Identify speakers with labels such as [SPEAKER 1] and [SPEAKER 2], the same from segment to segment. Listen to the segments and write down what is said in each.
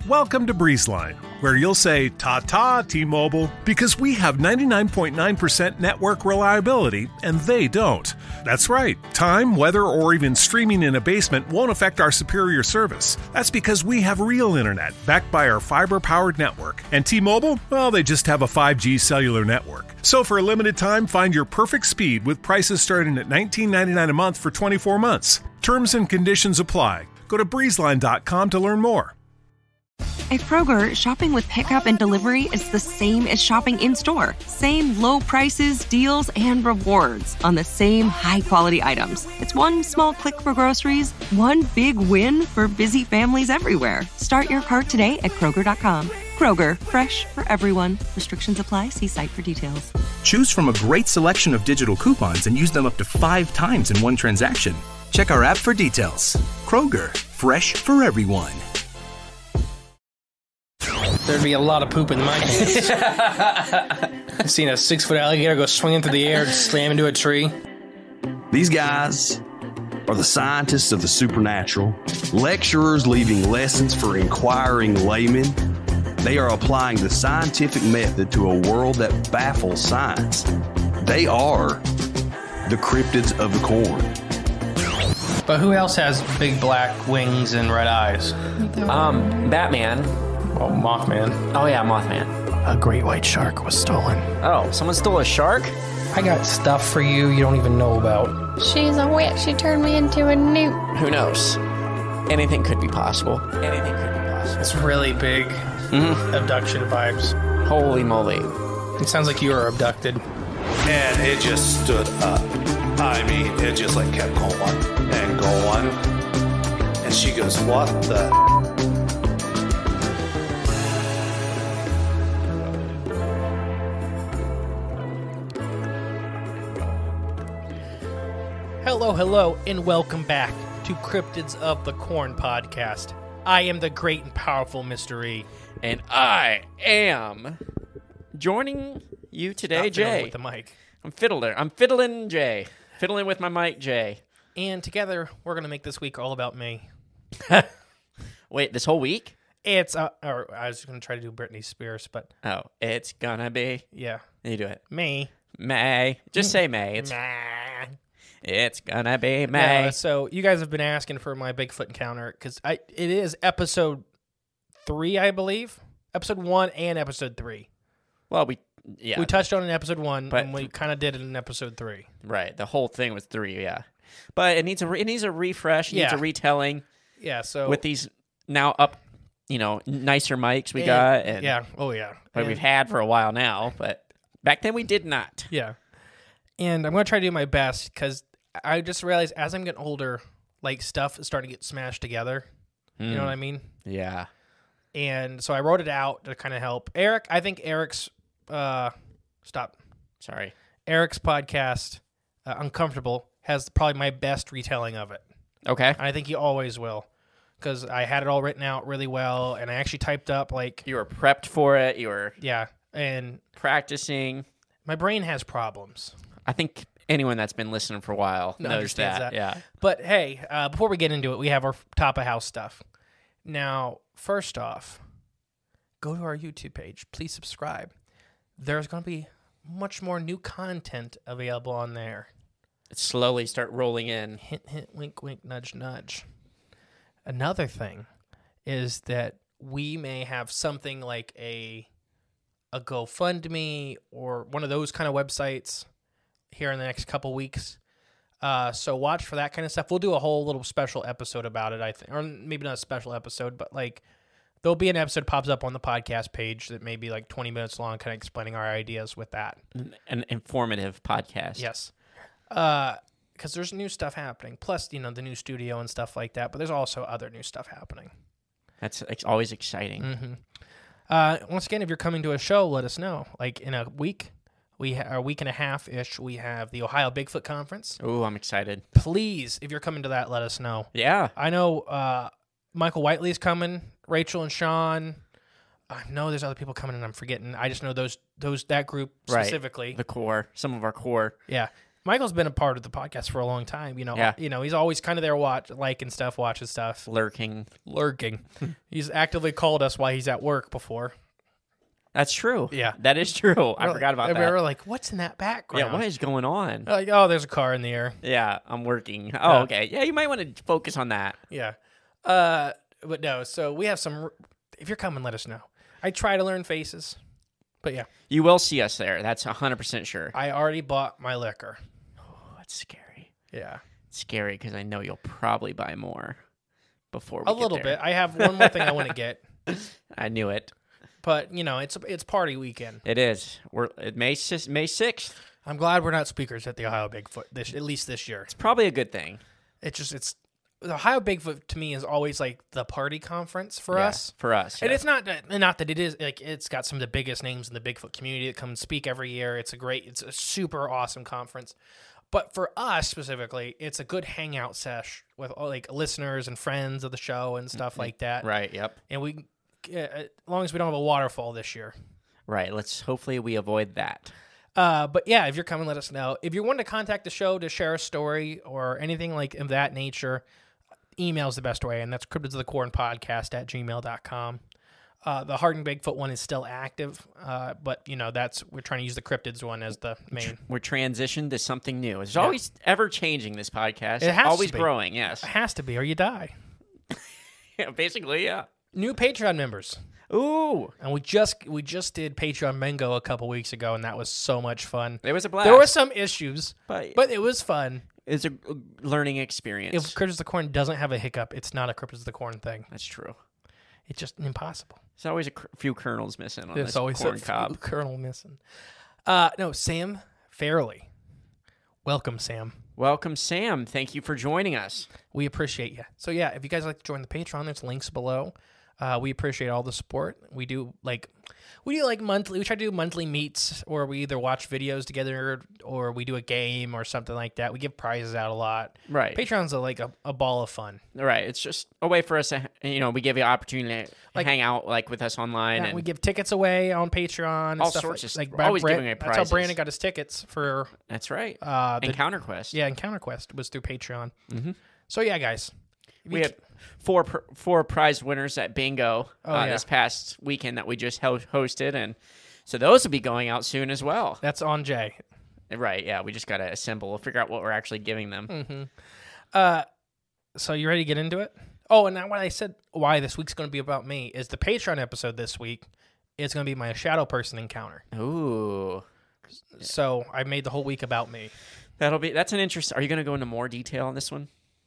[SPEAKER 1] Welcome to Breezeline, where you'll say, ta-ta, T-Mobile, because we have 99.9% network reliability, and they don't. That's right. Time, weather, or even streaming in a basement won't affect our superior service. That's because we have real internet, backed by our fiber-powered network. And T-Mobile, well, they just have a 5G cellular network. So for a limited time, find your perfect speed with prices starting at $19.99 a month for 24 months. Terms and conditions apply. Go to breezeline.com to learn more.
[SPEAKER 2] At Kroger, shopping with pickup and delivery is the same as shopping in-store. Same low prices, deals, and rewards on the same high-quality items. It's one small click for groceries, one big win for busy families everywhere. Start your cart today at Kroger.com. Kroger, fresh for everyone. Restrictions apply. See site for details.
[SPEAKER 3] Choose from a great selection of digital coupons and use them up to 5 times in one transaction. Check our app for details. Kroger, fresh for everyone.
[SPEAKER 4] There'd be a lot of poop in my hands. I've seen a 6-foot alligator go swinging through the air and slam into a tree.
[SPEAKER 5] These guys are the scientists of the supernatural, lecturers leaving lessons for inquiring laymen. They are applying the scientific method to a world that baffles science. They are the cryptids of the corn.
[SPEAKER 4] But who else has big black wings and red eyes?
[SPEAKER 6] Batman.
[SPEAKER 4] Oh, Mothman.
[SPEAKER 6] Oh, yeah, Mothman.
[SPEAKER 4] A great white shark was stolen.
[SPEAKER 6] Oh, someone stole a shark?
[SPEAKER 4] I got stuff for you don't even know about.
[SPEAKER 7] She's a witch. She turned me into a newt.
[SPEAKER 6] Who knows? Anything could be possible. Anything could be possible.
[SPEAKER 4] It's really big abduction vibes.
[SPEAKER 6] Holy moly.
[SPEAKER 4] It sounds like you were abducted.
[SPEAKER 8] And it just stood up. I mean, it just like kept going and going. And she goes, what the...
[SPEAKER 4] Hello, and welcome back to Cryptids of the Corn podcast. I am the great and powerful Mr. E.
[SPEAKER 6] And I am joining you today,
[SPEAKER 4] Stop
[SPEAKER 6] Jay.
[SPEAKER 4] fiddling with the mic.
[SPEAKER 6] I'm fiddling, Jay. Fiddling with my mic, Jay.
[SPEAKER 4] And together, we're going to make this week all about me.
[SPEAKER 6] Wait, this whole week?
[SPEAKER 4] It's, or I was going to try to do Britney Spears, but...
[SPEAKER 6] Oh, it's gonna be...
[SPEAKER 4] Yeah.
[SPEAKER 6] You do it.
[SPEAKER 4] Me.
[SPEAKER 6] May. Just say May. It's...
[SPEAKER 4] Nah.
[SPEAKER 6] It's gonna be May.
[SPEAKER 4] Yeah, so you guys have been asking for my Bigfoot encounter because it is episode 3, I believe. Episode 1 and episode 3.
[SPEAKER 6] Well, we
[SPEAKER 4] touched on it in episode 1,
[SPEAKER 6] but
[SPEAKER 4] and we kind of did it in episode 3.
[SPEAKER 6] Right, the whole thing was 3, yeah. But it needs a refresh. It needs a retelling.
[SPEAKER 4] Yeah. So
[SPEAKER 6] with these now up, nicer mics we got, and
[SPEAKER 4] and
[SPEAKER 6] we've had for a while now. But back then we did not.
[SPEAKER 4] Yeah. And I'm gonna try to do my best because I just realized as I'm getting older, like stuff is starting to get smashed together. You know what I mean?
[SPEAKER 6] Yeah.
[SPEAKER 4] And so I wrote it out to kind of help Eric. I think Eric's Eric's podcast, Uncomfortable, has probably my best retelling of it.
[SPEAKER 6] Okay.
[SPEAKER 4] And I think he always will because I had it all written out really well, and I actually typed up like
[SPEAKER 6] you were prepped for it. You were
[SPEAKER 4] and
[SPEAKER 6] practicing.
[SPEAKER 4] My brain has problems.
[SPEAKER 6] I think anyone that's been listening for a while knows that. Yeah.
[SPEAKER 4] But hey, before we get into it, we have our top of house stuff. Now, first off, go to our YouTube page. Please subscribe. There's going to be much more new content available on there.
[SPEAKER 6] Slowly start rolling in.
[SPEAKER 4] Hint, hint, wink, wink, nudge, nudge. Another thing is that we may have something like a GoFundMe or one of those kind of websites here in the next couple weeks. So watch for that kind of stuff. We'll do a whole little special episode about it, I think. Or maybe not a special episode, but like there'll be an episode pops up on the podcast page that may be like 20 minutes long, kind of explaining our ideas with that.
[SPEAKER 6] An informative podcast.
[SPEAKER 4] Yes. Because there's new stuff happening. Plus, the new studio and stuff like that. But there's also other new stuff happening.
[SPEAKER 6] That's always exciting.
[SPEAKER 4] Mm-hmm. Once again, if you're coming to a show, let us know. Like in a week, a week and a half-ish, we have the Ohio Bigfoot Conference.
[SPEAKER 6] Oh, I'm excited.
[SPEAKER 4] Please, if you're coming to that, let us know.
[SPEAKER 6] Yeah.
[SPEAKER 4] I know Michael Whiteley's coming, Rachel and Sean. I know there's other people coming and I'm forgetting. I just know that group specifically.
[SPEAKER 6] Right. The core. Some of our core.
[SPEAKER 4] Yeah. Michael's been a part of the podcast for a long time.
[SPEAKER 6] Yeah.
[SPEAKER 4] He's always kind of there, watching stuff.
[SPEAKER 6] Lurking.
[SPEAKER 4] He's actively called us while he's at work before.
[SPEAKER 6] That's true.
[SPEAKER 4] Yeah.
[SPEAKER 6] That is true. I forgot about that.
[SPEAKER 4] We were like, what's in that background?
[SPEAKER 6] Yeah, what is going on?
[SPEAKER 4] Like, oh, there's a car in the air.
[SPEAKER 6] Yeah, I'm working. Oh, okay. Yeah, you might want to focus on that.
[SPEAKER 4] Yeah. But no, so we have some... If you're coming, let us know. I try to learn faces, but yeah.
[SPEAKER 6] You will see us there. That's 100% sure.
[SPEAKER 4] I already bought my liquor.
[SPEAKER 6] Oh, that's scary.
[SPEAKER 4] Yeah.
[SPEAKER 6] It's scary because I know you'll probably buy more before we
[SPEAKER 4] A little bit. I have one more thing I want to get.
[SPEAKER 6] I knew it.
[SPEAKER 4] But, it's party weekend.
[SPEAKER 6] It is. We're May 6th.
[SPEAKER 4] I'm glad we're not speakers at the Ohio Bigfoot, at least this year.
[SPEAKER 6] It's probably a good thing.
[SPEAKER 4] The Ohio Bigfoot to me is always like the party conference for us.
[SPEAKER 6] For us.
[SPEAKER 4] And it's not that it is like it's got some of the biggest names in the Bigfoot community that come and speak every year. It's a super awesome conference. But for us specifically, it's a good hangout sesh with like listeners and friends of the show and stuff like that.
[SPEAKER 6] Right, yep.
[SPEAKER 4] And we as long as we don't have a waterfall this year.
[SPEAKER 6] Right, hopefully we avoid that.
[SPEAKER 4] But yeah, if you're coming, let us know. If you're wanting to contact the show to share a story or anything like of that nature, email is the best way, and that's cryptidsofthecorn@gmail.com. The Hardened Bigfoot one is still active, but we're trying to use the Cryptids one as the main.
[SPEAKER 6] We're transitioned to something new. It's always ever changing, this podcast.
[SPEAKER 4] It has
[SPEAKER 6] always
[SPEAKER 4] to be.
[SPEAKER 6] Growing, yes.
[SPEAKER 4] It has to be, or you die.
[SPEAKER 6] Yeah, basically, yeah.
[SPEAKER 4] New Patreon members.
[SPEAKER 6] Ooh.
[SPEAKER 4] And we just did Patreon Mango a couple weeks ago, and that was so much fun.
[SPEAKER 6] It was a blast.
[SPEAKER 4] There were some issues, but it was fun.
[SPEAKER 6] It's a learning experience.
[SPEAKER 4] If Cryptids of the Corn doesn't have a hiccup, it's not a Cryptids of the Corn thing.
[SPEAKER 6] That's true.
[SPEAKER 4] It's just impossible.
[SPEAKER 6] There's always a few kernels missing on this
[SPEAKER 4] always
[SPEAKER 6] corn
[SPEAKER 4] a
[SPEAKER 6] cob.
[SPEAKER 4] Kernel missing. No, Sam Fairley. Welcome, Sam.
[SPEAKER 6] Welcome, Sam. Thank you for joining us.
[SPEAKER 4] We appreciate you. So yeah, if you guys like to join the Patreon, there's links below. We appreciate all the support. We do monthly. We try to do monthly meets, or we either watch videos together, or we do a game or something like that. We give prizes out a lot.
[SPEAKER 6] Right.
[SPEAKER 4] Patreon's a ball of fun.
[SPEAKER 6] Right. It's just a way for us to, we give you an opportunity to hang out with us online.
[SPEAKER 4] Yeah,
[SPEAKER 6] and
[SPEAKER 4] we give tickets away on Patreon. And
[SPEAKER 6] all
[SPEAKER 4] stuff
[SPEAKER 6] sorts
[SPEAKER 4] like
[SPEAKER 6] of always giving away
[SPEAKER 4] That's
[SPEAKER 6] prizes.
[SPEAKER 4] how Brandon got his tickets for.
[SPEAKER 6] That's right. Encounter Quest.
[SPEAKER 4] Yeah, Encounter Quest was through Patreon. Mm-hmm. So yeah, guys.
[SPEAKER 6] We had four prize winners at bingo this past weekend that we just hosted, and so those will be going out soon as well.
[SPEAKER 4] That's on Jay.
[SPEAKER 6] Right, yeah. We just got to assemble. We'll figure out what we're actually giving them.
[SPEAKER 4] Mm-hmm. So you ready to get into it? Oh, and now what I said why this week's going to be about me is the Patreon episode this week is going to be my shadow person encounter.
[SPEAKER 6] Ooh.
[SPEAKER 4] So I made the whole week about me.
[SPEAKER 6] That's an interest. Are you going to go into more detail on this one?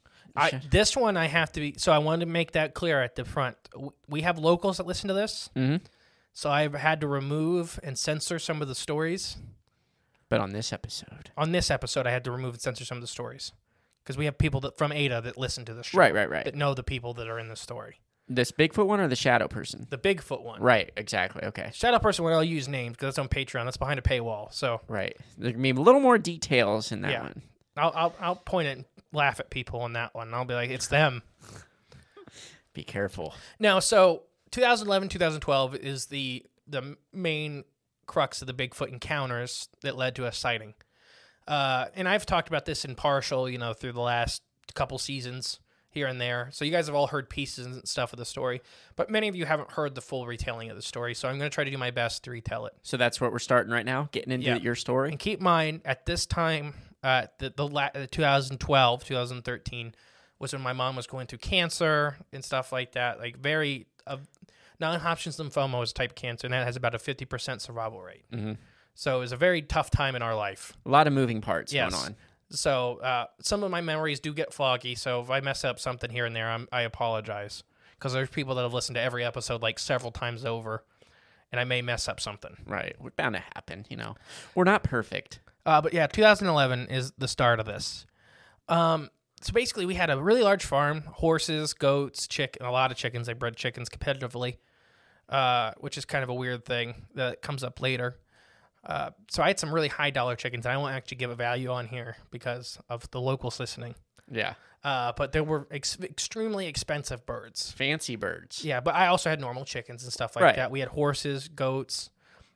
[SPEAKER 4] This one I have to be, so I wanted to make that clear at the front. We have locals that listen to this, so I've had to remove and censor some of the stories.
[SPEAKER 6] But on this episode,
[SPEAKER 4] I had to remove and censor some of the stories because we have people from Ada that listen to the show.
[SPEAKER 6] Right.
[SPEAKER 4] That know the people that are in the story.
[SPEAKER 6] This Bigfoot one or the shadow person?
[SPEAKER 4] The Bigfoot one.
[SPEAKER 6] Right, exactly, okay.
[SPEAKER 4] Shadow person, I'll use names because that's on Patreon. That's behind a paywall, so.
[SPEAKER 6] Right. There can be a little more details in that one.
[SPEAKER 4] I'll point it and laugh at people on that one. I'll be like, it's them.
[SPEAKER 6] Be careful.
[SPEAKER 4] Now, so 2011, 2012 is the main crux of the Bigfoot encounters that led to a sighting. And I've talked about this in partial, through the last couple seasons here and there. So you guys have all heard pieces and stuff of the story, but many of you haven't heard the full retelling of the story. So I'm going to try to do my best to retell it.
[SPEAKER 6] So that's what we're starting right now, getting into your story.
[SPEAKER 4] And keep in mind, at this time, the 2012, 2013 was when my mom was going through cancer and stuff like that. Like very non-Hodgkin's lymphoma was type cancer, and that has about a 50% survival rate. Mm-hmm. So it was a very tough time in our life.
[SPEAKER 6] A lot of moving parts going on.
[SPEAKER 4] So some of my memories do get foggy. So if I mess up something here and there, I apologize, because there's people that have listened to every episode like several times over, and I may mess up something.
[SPEAKER 6] Right, we're bound to happen. We're not perfect.
[SPEAKER 4] But yeah, 2011 is the start of this. So basically, we had a really large farm: horses, goats, a lot of chickens. I bred chickens competitively, which is kind of a weird thing that comes up later. So I had some really high dollar chickens. I won't actually give a value on here because of the locals listening.
[SPEAKER 6] Yeah.
[SPEAKER 4] But they were extremely expensive birds.
[SPEAKER 6] Fancy birds.
[SPEAKER 4] Yeah, but I also had normal chickens and stuff like that. We had horses, goats,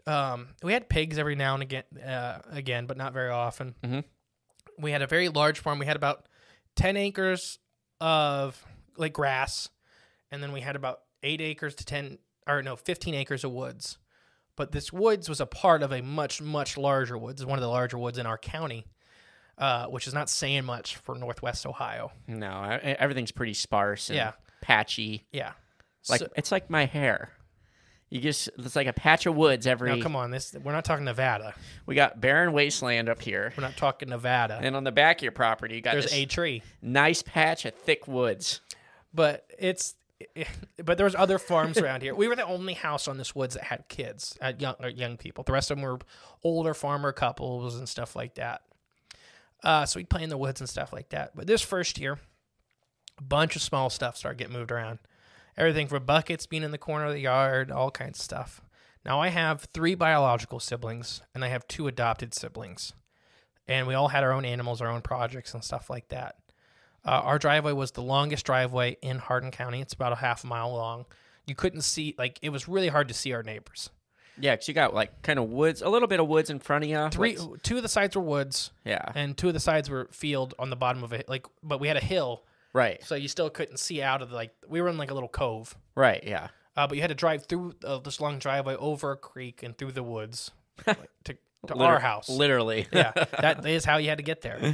[SPEAKER 4] We had pigs every now and again, but not very often.
[SPEAKER 6] Mm-hmm.
[SPEAKER 4] We had a very large farm. We had about 10 acres of like grass, and then we had about 15 acres of woods. But this woods was a part of a much, much larger woods. It's one of the larger woods in our county, which is not saying much for Northwest Ohio.
[SPEAKER 6] No, everything's pretty sparse and patchy.
[SPEAKER 4] Yeah.
[SPEAKER 6] It's like my hair. It's like a patch of woods every...
[SPEAKER 4] Now, come on. We're not talking Nevada.
[SPEAKER 6] We got barren wasteland up here.
[SPEAKER 4] We're not talking Nevada.
[SPEAKER 6] And on the back of your property, you got
[SPEAKER 4] there's a tree.
[SPEAKER 6] Nice patch of thick woods.
[SPEAKER 4] But there was other farms around here. We were the only house on this woods that had kids, young people. The rest of them were older farmer couples and stuff like that. So we'd play in the woods and stuff like that. But this first year, a bunch of small stuff started getting moved around. Everything from buckets being in the corner of the yard, all kinds of stuff. Now, I have 3 biological siblings, and I have 2 adopted siblings. And we all had our own animals, our own projects, and stuff like that. Our driveway was the longest driveway in Hardin County. It's about a half mile long. You couldn't see, it was really hard to see our neighbors.
[SPEAKER 6] Yeah, because you got, kind of woods, a little bit of woods in front of you.
[SPEAKER 4] 2 of the sides were woods.
[SPEAKER 6] Yeah.
[SPEAKER 4] And 2 of the sides were field on the bottom of it. But we had a hill.
[SPEAKER 6] Right.
[SPEAKER 4] So you still couldn't see out of we were in a little cove.
[SPEAKER 6] Right, yeah.
[SPEAKER 4] But you had to drive through this long driveway over a creek and through the woods to our house.
[SPEAKER 6] Literally.
[SPEAKER 4] Yeah, that is how you had to get there.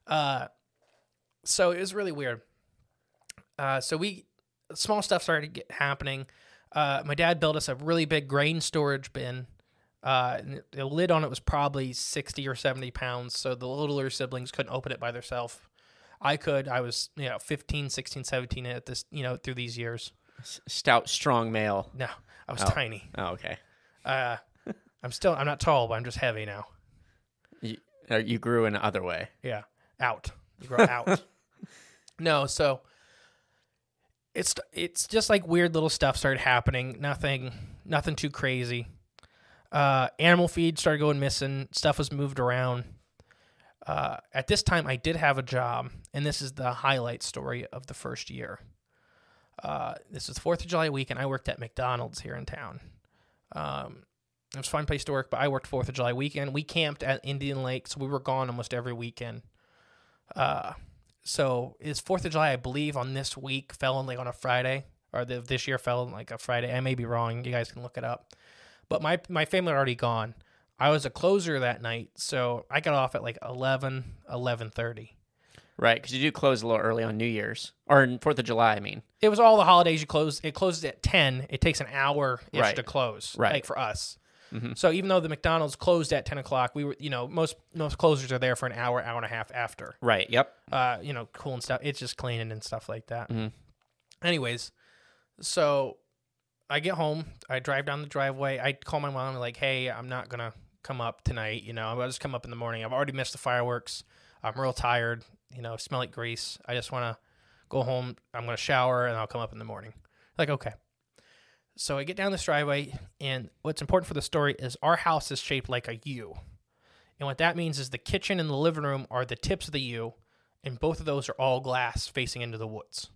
[SPEAKER 4] So it was really weird. Small stuff started happening. My dad built us a really big grain storage bin. And the lid on it was probably 60 or 70 pounds, so the littler siblings couldn't open it by themselves. I could. I was, 15, 16, 17 at this, through these years.
[SPEAKER 6] Stout, strong male.
[SPEAKER 4] No, I was tiny.
[SPEAKER 6] Oh, okay.
[SPEAKER 4] I'm not tall, but I'm just heavy now.
[SPEAKER 6] You grew in another way.
[SPEAKER 4] Yeah, out. You grow out. No, so it's just like weird little stuff started happening. Nothing too crazy. Animal feed started going missing. Stuff was moved around. At this time, I did have a job, and this is the highlight story of the first year. This was 4th of July weekend. I worked at McDonald's here in town. It was a fun place to work, but I worked 4th of July weekend. We camped at Indian Lake, so we were gone almost every weekend. So it's 4th of July, I believe, on this week fell on a Friday, or this year fell on a Friday. I may be wrong. You guys can look it up. But my family had already gone. I was a closer that night, so I got off at 11:30.
[SPEAKER 6] Right, because you do close a little early on New Year's. Or 4th of July, I mean.
[SPEAKER 4] It was all the holidays you close. It closes at 10. It takes an hour-ish to close,
[SPEAKER 6] right.
[SPEAKER 4] For us.
[SPEAKER 6] Mm-hmm.
[SPEAKER 4] So even though the McDonald's closed at 10 o'clock, we were, most closers are there for an hour and a half after.
[SPEAKER 6] Right, yep.
[SPEAKER 4] Cool and stuff. It's just cleaning and stuff like that.
[SPEAKER 6] Mm-hmm.
[SPEAKER 4] Anyways, so I get home. I drive down the driveway. I call my mom hey, I'm not going to come up tonight. I'll just come up in the morning. I've already missed the fireworks. I'm real tired. Smell like grease. I just want to go home. I'm going to shower, and I'll come up in the morning. Okay. So I get down this driveway, and what's important for the story is our house is shaped like a U. And what that means is the kitchen and the living room are the tips of the U, and both of those are all glass facing into the woods.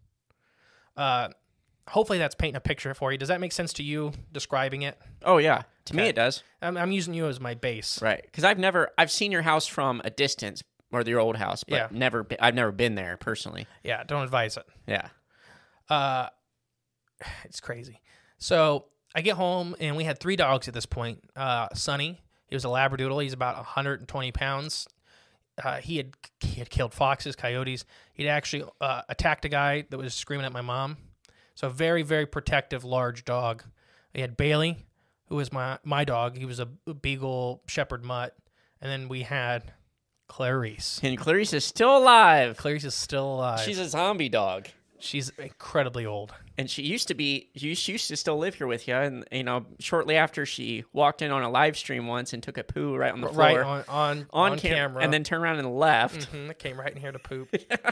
[SPEAKER 4] Hopefully that's painting a picture for you. Does that make sense to you, describing it?
[SPEAKER 6] Oh, yeah. To me, it does.
[SPEAKER 4] I'm using you as my base.
[SPEAKER 6] Right. Because I've seen your house from a distance, or your old house, but I've never been there personally.
[SPEAKER 4] Yeah, don't advise it.
[SPEAKER 6] Yeah.
[SPEAKER 4] It's crazy. So I get home, and we had 3 dogs at this point. Sonny, he was a Labradoodle. He's about 120 pounds. He had killed foxes, coyotes. He'd actually attacked a guy that was screaming at my mom. So a very, very protective, large dog. We had Bailey, who was my dog. He was a Beagle Shepherd Mutt. And then we had Clarice.
[SPEAKER 6] And Clarice is still alive.
[SPEAKER 4] Clarice is still alive.
[SPEAKER 6] She's a zombie dog.
[SPEAKER 4] She's incredibly old.
[SPEAKER 6] And she used to still live here with you. And, shortly after she walked in on a live stream once and took a poo right on the floor.
[SPEAKER 4] Right, on camera.
[SPEAKER 6] And then turned around and left.
[SPEAKER 4] Mm-hmm, came right in here to poop.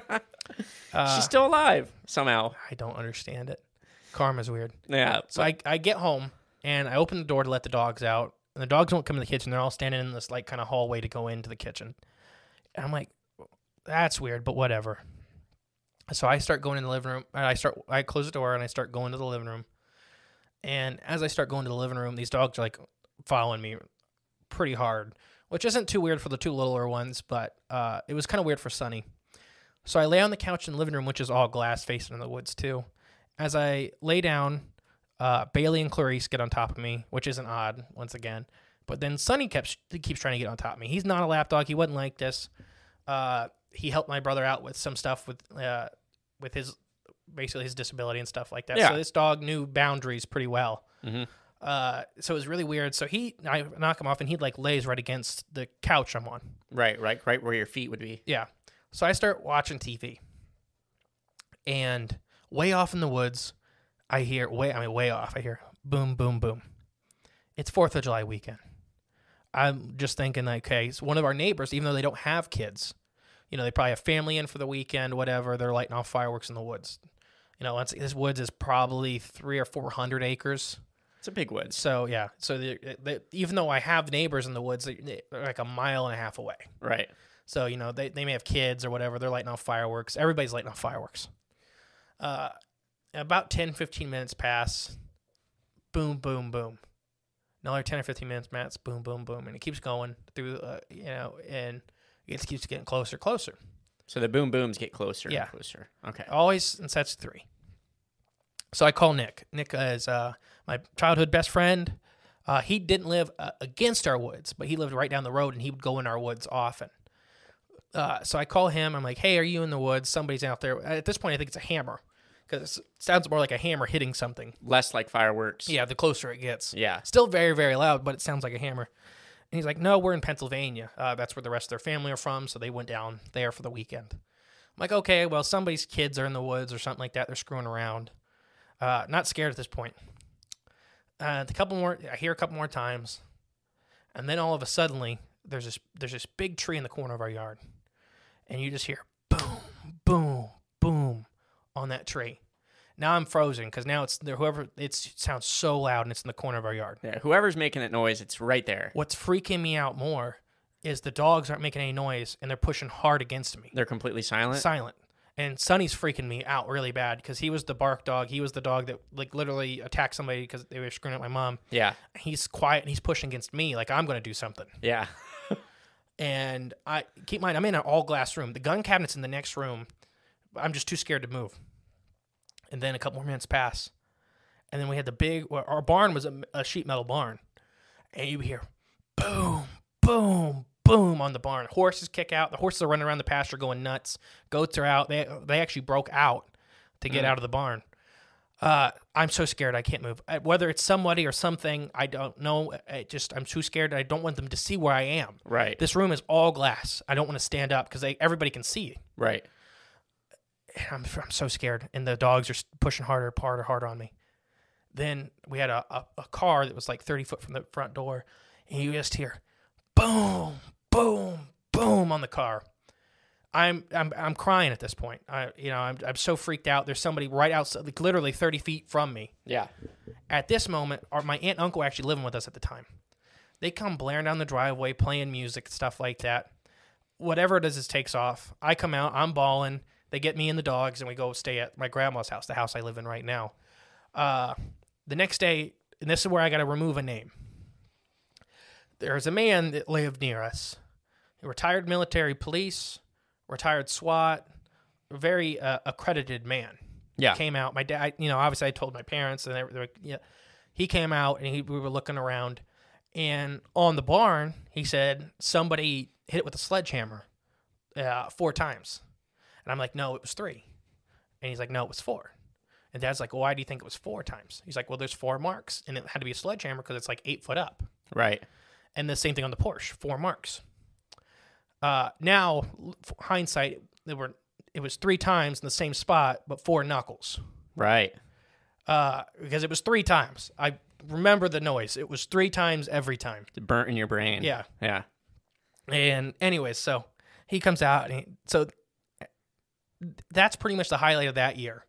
[SPEAKER 6] She's still alive somehow.
[SPEAKER 4] I don't understand it. Karma's weird.
[SPEAKER 6] Yeah.
[SPEAKER 4] So I get home, and I open the door to let the dogs out. And the dogs won't come in the kitchen. They're all standing in this kind of hallway to go into the kitchen. And I'm like, that's weird, but whatever. So I start going in the living room. I close the door, and I start going to the living room. And as I start going to the living room, these dogs are following me pretty hard, which isn't too weird for the two littler ones, but it was kind of weird for Sunny. So I lay on the couch in the living room, which is all glass facing in the woods too. As I lay down, Bailey and Clarice get on top of me, which isn't odd once again. But then Sunny keeps trying to get on top of me. He's not a lap dog. He wasn't like this. He helped my brother out with some stuff with his basically his disability and stuff like that.
[SPEAKER 6] Yeah.
[SPEAKER 4] So this dog knew boundaries pretty well.
[SPEAKER 6] Mm-hmm.
[SPEAKER 4] So it was really weird. So I knock him off, and he like lays right against the couch I'm on.
[SPEAKER 6] Right where your feet would be.
[SPEAKER 4] Yeah. So I start watching TV, and way off in the woods, I hear way off. I hear boom, boom, boom. It's 4th of July weekend. I'm just thinking, like, okay, so one of our neighbors, even though they don't have kids, they probably have family in for the weekend, whatever. They're lighting off fireworks in the woods. This woods is probably 300 or 400 acres.
[SPEAKER 6] It's a big woods.
[SPEAKER 4] So, yeah. So, even though I have neighbors in the woods, they're like a mile and a half away.
[SPEAKER 6] Right.
[SPEAKER 4] So, they may have kids or whatever. They're lighting off fireworks. Everybody's lighting off fireworks. About 10, 15 minutes pass. Boom, boom, boom. Another 10 or 15 minutes, Matt's boom, boom, boom. And it keeps going through, and it keeps getting closer, closer.
[SPEAKER 6] So the boom booms get closer
[SPEAKER 4] and
[SPEAKER 6] closer. Okay.
[SPEAKER 4] Always in sets of 3. So I call Nick. Nick is my childhood best friend. He didn't live against our woods, but he lived right down the road, and he would go in our woods often. So I call him. I'm like, hey, are you in the woods? Somebody's out there. At this point, I think it's a hammer, because it sounds more like a hammer hitting something.
[SPEAKER 6] Less like fireworks.
[SPEAKER 4] Yeah, the closer it gets.
[SPEAKER 6] Yeah.
[SPEAKER 4] Still very, very loud, but it sounds like a hammer. And he's like, no, we're in Pennsylvania. That's where the rest of their family are from, so they went down there for the weekend. I'm like, okay, well, somebody's kids are in the woods or something like that. They're screwing around. Not scared at this point. I hear a couple more times, and then all of a sudden, there's this big tree in the corner of our yard, and you just hear boom, boom, boom on that tree. Now I'm frozen because now it sounds so loud, and it's in the corner of our yard.
[SPEAKER 6] Yeah, whoever's making that noise, it's right there.
[SPEAKER 4] What's freaking me out more is the dogs aren't making any noise, and they're pushing hard against me.
[SPEAKER 6] They're completely silent?
[SPEAKER 4] Silent. And Sonny's freaking me out really bad because he was the bark dog. He was the dog that literally attacked somebody because they were screwing up my mom.
[SPEAKER 6] Yeah.
[SPEAKER 4] He's quiet, and he's pushing against me like I'm going to do something.
[SPEAKER 6] Yeah.
[SPEAKER 4] And keep in mind, I'm in an all-glass room. The gun cabinet's in the next room. I'm just too scared to move. And then a couple more minutes pass. And then we had our barn was a sheet metal barn. And you hear boom, boom, boom on the barn. Horses kick out. The horses are running around the pasture going nuts. Goats are out. They actually broke out to get out of the barn. I'm so scared I can't move. Whether it's somebody or something, I don't know. I'm too scared. I don't want them to see where I am.
[SPEAKER 6] Right.
[SPEAKER 4] This room is all glass. I don't want to stand up because everybody can see.
[SPEAKER 6] Right.
[SPEAKER 4] I'm so scared, and the dogs are pushing harder on me. Then we had a car that was like 30 foot from the front door, and you just hear boom, boom, boom on the car. I'm crying at this point. I'm so freaked out. There's somebody right outside, like literally 30 feet from me.
[SPEAKER 6] Yeah.
[SPEAKER 4] At this moment, my aunt and uncle were actually living with us at the time. They come blaring down the driveway, playing music, stuff like that. Whatever it is takes off. I come out, I'm bawling. They get me and the dogs, and we go stay at my grandma's house, the house I live in right now. The next day, and this is where I got to remove a name. There's a man that lived near us. A retired military police, retired SWAT, a very accredited man.
[SPEAKER 6] Yeah.
[SPEAKER 4] Came out. My dad, obviously I told my parents, and they were like, yeah. He came out, and we were looking around, and on the barn, he said somebody hit it with a sledgehammer 4 times. And I'm like, no, it was 3. And he's like, no, it was 4. And Dad's like, well, why do you think it was 4 times? He's like, well, there's 4 marks. And it had to be a sledgehammer because it's like 8 foot up.
[SPEAKER 6] Right.
[SPEAKER 4] And the same thing on the Porsche, 4 marks. Now, hindsight, it was 3 times in the same spot, but 4 knuckles.
[SPEAKER 6] Right.
[SPEAKER 4] Because it was 3 times. I remember the noise. It was 3 times every time.
[SPEAKER 6] It's burnt in your brain.
[SPEAKER 4] Yeah.
[SPEAKER 6] Yeah.
[SPEAKER 4] And anyways, so he comes out, and so that's pretty much the highlight of that year.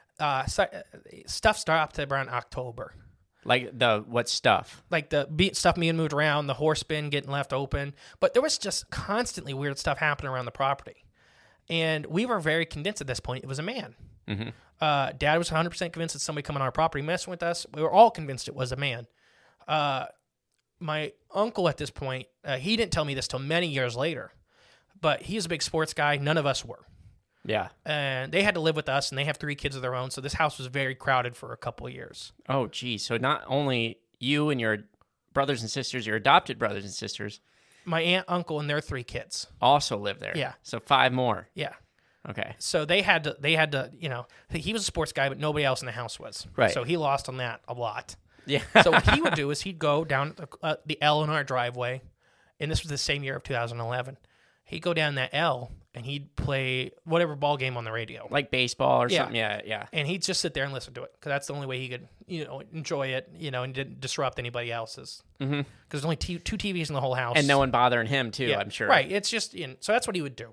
[SPEAKER 4] Stuff stopped around October.
[SPEAKER 6] Like what stuff?
[SPEAKER 4] Like the stuff being moved around, the horse bin getting left open. But there was just constantly weird stuff happening around the property. And we were very convinced at this point it was a man.
[SPEAKER 6] Mm-hmm.
[SPEAKER 4] Dad was 100% convinced that somebody coming on our property messing with us. We were all convinced it was a man. my uncle at this point, he didn't tell me this till many years later, but he's a big sports guy. None of us were.
[SPEAKER 6] Yeah.
[SPEAKER 4] And they had to live with us, and they have 3 kids of their own, so this house was very crowded for a couple of years.
[SPEAKER 6] Oh, geez. So not only you and your brothers and sisters, your adopted brothers and sisters.
[SPEAKER 4] My aunt, uncle, and their 3 kids.
[SPEAKER 6] Also live there.
[SPEAKER 4] Yeah.
[SPEAKER 6] So 5 more.
[SPEAKER 4] Yeah.
[SPEAKER 6] Okay.
[SPEAKER 4] So they had to, you know, he was a sports guy, but nobody else in the house was.
[SPEAKER 6] Right.
[SPEAKER 4] So he lost on that a lot.
[SPEAKER 6] Yeah.
[SPEAKER 4] So what he would do is he'd go down the L in our driveway, and this was the same year of 2011. He'd go down that L, and he'd play whatever ball game on the radio.
[SPEAKER 6] Like baseball or something. Yeah, yeah.
[SPEAKER 4] And he'd just sit there and listen to it, because that's the only way he could, you know, enjoy it, you know, and didn't disrupt anybody else's. Because there's only 2 TVs in the whole house.
[SPEAKER 6] And no one bothering him, too, I'm sure.
[SPEAKER 4] Right. It's just, you know, so that's what he would do.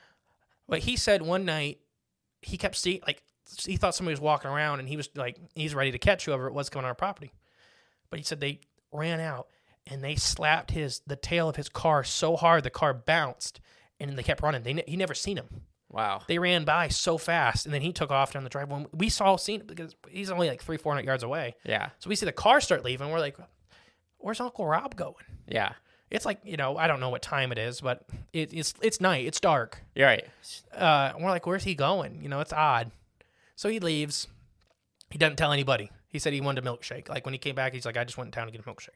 [SPEAKER 4] But he said one night, he kept seeing, like, he thought somebody was walking around, and he was like, he's ready to catch whoever it was coming on our property. But he said they ran out, and they slapped the tail of his car so hard the car bounced, and they kept running. He never seen him.
[SPEAKER 6] Wow.
[SPEAKER 4] They ran by so fast, and then he took off down the driveway. We saw seen it because he's only like 300-400 yards away.
[SPEAKER 6] Yeah.
[SPEAKER 4] So we see the car start leaving. We're like, where's Uncle Rob going?
[SPEAKER 6] Yeah.
[SPEAKER 4] It's like, you know, I don't know what time it is, but it's night. It's dark.
[SPEAKER 6] You're right.
[SPEAKER 4] We're like, where's he going? You know, it's odd. So he leaves. He doesn't tell anybody. He said he wanted a milkshake. Like when he came back, he's like, I just went in town to get a milkshake.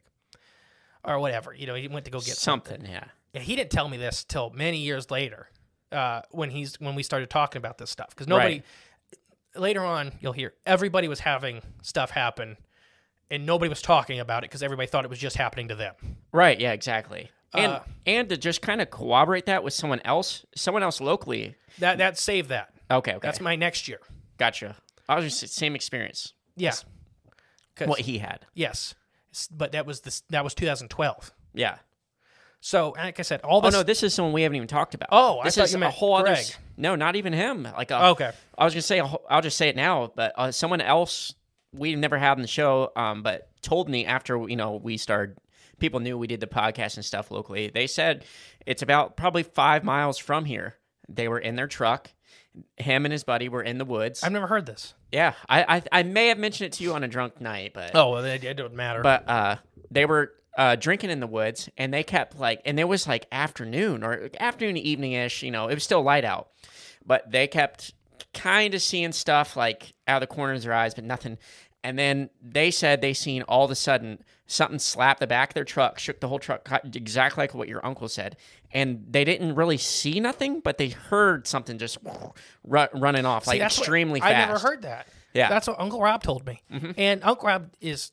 [SPEAKER 4] Or whatever. You know, he went to go get something.
[SPEAKER 6] Yeah.
[SPEAKER 4] Yeah, he didn't tell me this till many years later, when we started talking about this stuff. Because nobody, later on, you'll hear everybody was having stuff happen, and nobody was talking about it because everybody thought it was just happening to them.
[SPEAKER 6] Right. Yeah. Exactly. And to just kind of corroborate that with someone else locally.
[SPEAKER 4] That saved that.
[SPEAKER 6] Okay.
[SPEAKER 4] That's my next year.
[SPEAKER 6] Gotcha. I was just same experience.
[SPEAKER 4] Yeah.
[SPEAKER 6] What he had.
[SPEAKER 4] Yes, but that was 2012.
[SPEAKER 6] Yeah.
[SPEAKER 4] So, like I said, all this...
[SPEAKER 6] Oh, no, this is someone we haven't even talked about.
[SPEAKER 4] Oh,
[SPEAKER 6] this
[SPEAKER 4] I thought
[SPEAKER 6] is
[SPEAKER 4] you meant
[SPEAKER 6] a whole
[SPEAKER 4] Greg.
[SPEAKER 6] other... No, not even him. Like,
[SPEAKER 4] okay.
[SPEAKER 6] I was going to say, I'll just say it now, but someone else we never had on the show, but told me after, you know, we started... People knew we did the podcast and stuff locally. They said it's about probably 5 miles from here. They were in their truck. Him and his buddy were in the woods.
[SPEAKER 4] I've never heard this.
[SPEAKER 6] Yeah. I may have mentioned it to you on a drunk night, but...
[SPEAKER 4] Oh, well, it don't matter.
[SPEAKER 6] But they were... drinking in the woods, and they kept and it was like afternoon evening-ish, you know, it was still light out, but they kept kind of seeing stuff like out of the corners of their eyes, but nothing. And then they said they seen all of a sudden something slapped the back of their truck, shook the whole truck, exactly like what your uncle said. And they didn't really see nothing, but they heard something just running off, like extremely fast.
[SPEAKER 4] I never heard that.
[SPEAKER 6] Yeah.
[SPEAKER 4] That's what Uncle Rob told me. Mm-hmm. And Uncle Rob is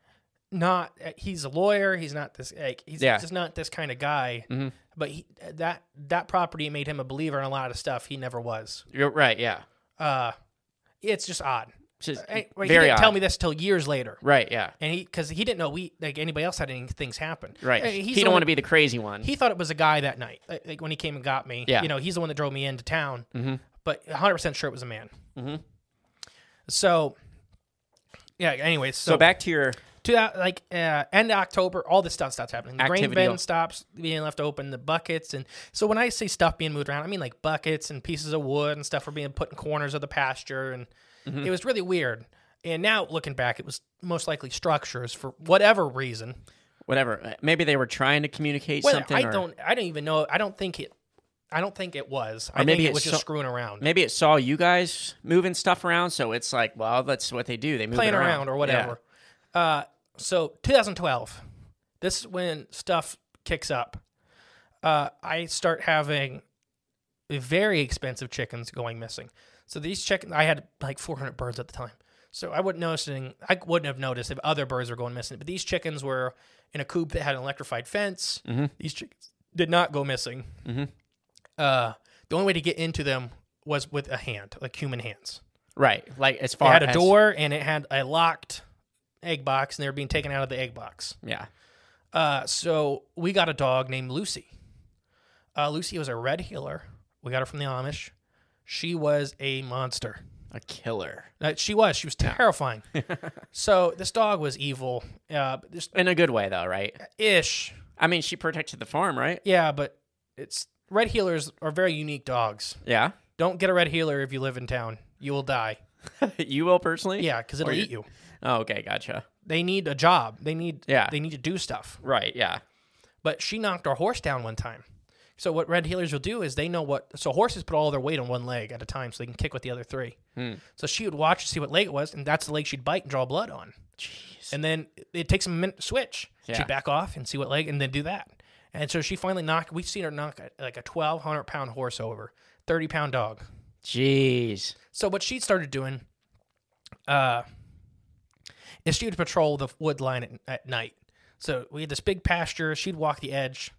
[SPEAKER 4] not, he's a lawyer. He's not this, he's just not this kind of guy. Mm-hmm. But that property made him a believer in a lot of stuff he never was.
[SPEAKER 6] You're right. Yeah.
[SPEAKER 4] It's just odd.
[SPEAKER 6] Just
[SPEAKER 4] he
[SPEAKER 6] very
[SPEAKER 4] didn't
[SPEAKER 6] odd.
[SPEAKER 4] tell me this till years later.
[SPEAKER 6] Right. Yeah.
[SPEAKER 4] And because he didn't know anybody else had any things happen.
[SPEAKER 6] Right. He don't want to be the crazy one.
[SPEAKER 4] He thought it was a guy that night, like when he came and got me.
[SPEAKER 6] Yeah.
[SPEAKER 4] You know, he's the one that drove me into town. Mm-hmm. But 100% sure it was a man.
[SPEAKER 6] Mm-hmm.
[SPEAKER 4] So, yeah. Anyways,
[SPEAKER 6] so back to your.
[SPEAKER 4] To that, end of October, all this stuff starts happening. The grain bin stops being left open, the buckets. And so when I say stuff being moved around, I mean like buckets and pieces of wood and stuff were being put in corners of the pasture. And it was really weird. And now looking back, it was most likely structures for whatever reason.
[SPEAKER 6] Whatever. Maybe they were trying to communicate something.
[SPEAKER 4] I don't even know. I don't think it was. I think it was just screwing around.
[SPEAKER 6] Maybe it saw you guys moving stuff around, so it's like, well, that's what they do. They move
[SPEAKER 4] playing
[SPEAKER 6] it
[SPEAKER 4] around or whatever.
[SPEAKER 6] Yeah.
[SPEAKER 4] So 2012, this is when stuff kicks up. I start having very expensive chickens going missing. So these chickens, I had like 400 birds at the time. So I wouldn't have noticed if other birds were going missing. But these chickens were in a coop that had an electrified fence. Mm-hmm. These chickens did not go missing. Mm-hmm. The only way to get into them was with a hand, like human hands.
[SPEAKER 6] Right. Like as far as...
[SPEAKER 4] It had a door and it had a locked egg box, and they were being taken out of the egg box.
[SPEAKER 6] Yeah.
[SPEAKER 4] So we got a dog named Lucy. Lucy was a red heeler. We got her from the Amish. She was a monster.
[SPEAKER 6] A killer.
[SPEAKER 4] She was terrifying. So this dog was evil.
[SPEAKER 6] In a good way, though, right?
[SPEAKER 4] Ish.
[SPEAKER 6] I mean, she protected the farm, right?
[SPEAKER 4] Yeah, but red heelers are very unique dogs.
[SPEAKER 6] Yeah?
[SPEAKER 4] Don't get a red heeler if you live in town. You will die.
[SPEAKER 6] You will personally?
[SPEAKER 4] Yeah, because it'll eat you.
[SPEAKER 6] Oh, okay, gotcha.
[SPEAKER 4] They need a job. They need
[SPEAKER 6] Yeah.
[SPEAKER 4] they need to do stuff.
[SPEAKER 6] Right, yeah.
[SPEAKER 4] But she knocked our horse down one time. So what red heelers will do is they know what. So horses put all their weight on one leg at a time, so they can kick with the other three. So she would watch to see what leg it was, and that's the leg she'd bite and draw blood on.
[SPEAKER 6] Jeez.
[SPEAKER 4] And then it takes a minute to switch.
[SPEAKER 6] Yeah.
[SPEAKER 4] She'd back off and see what leg, and then do that. And so she finally knocked. We've seen her knock like a 1,200-pound horse over, 30-pound dog.
[SPEAKER 6] Jeez.
[SPEAKER 4] So what she started doing, is she would patrol the wood line at night. So we had this big pasture. She'd walk the edge.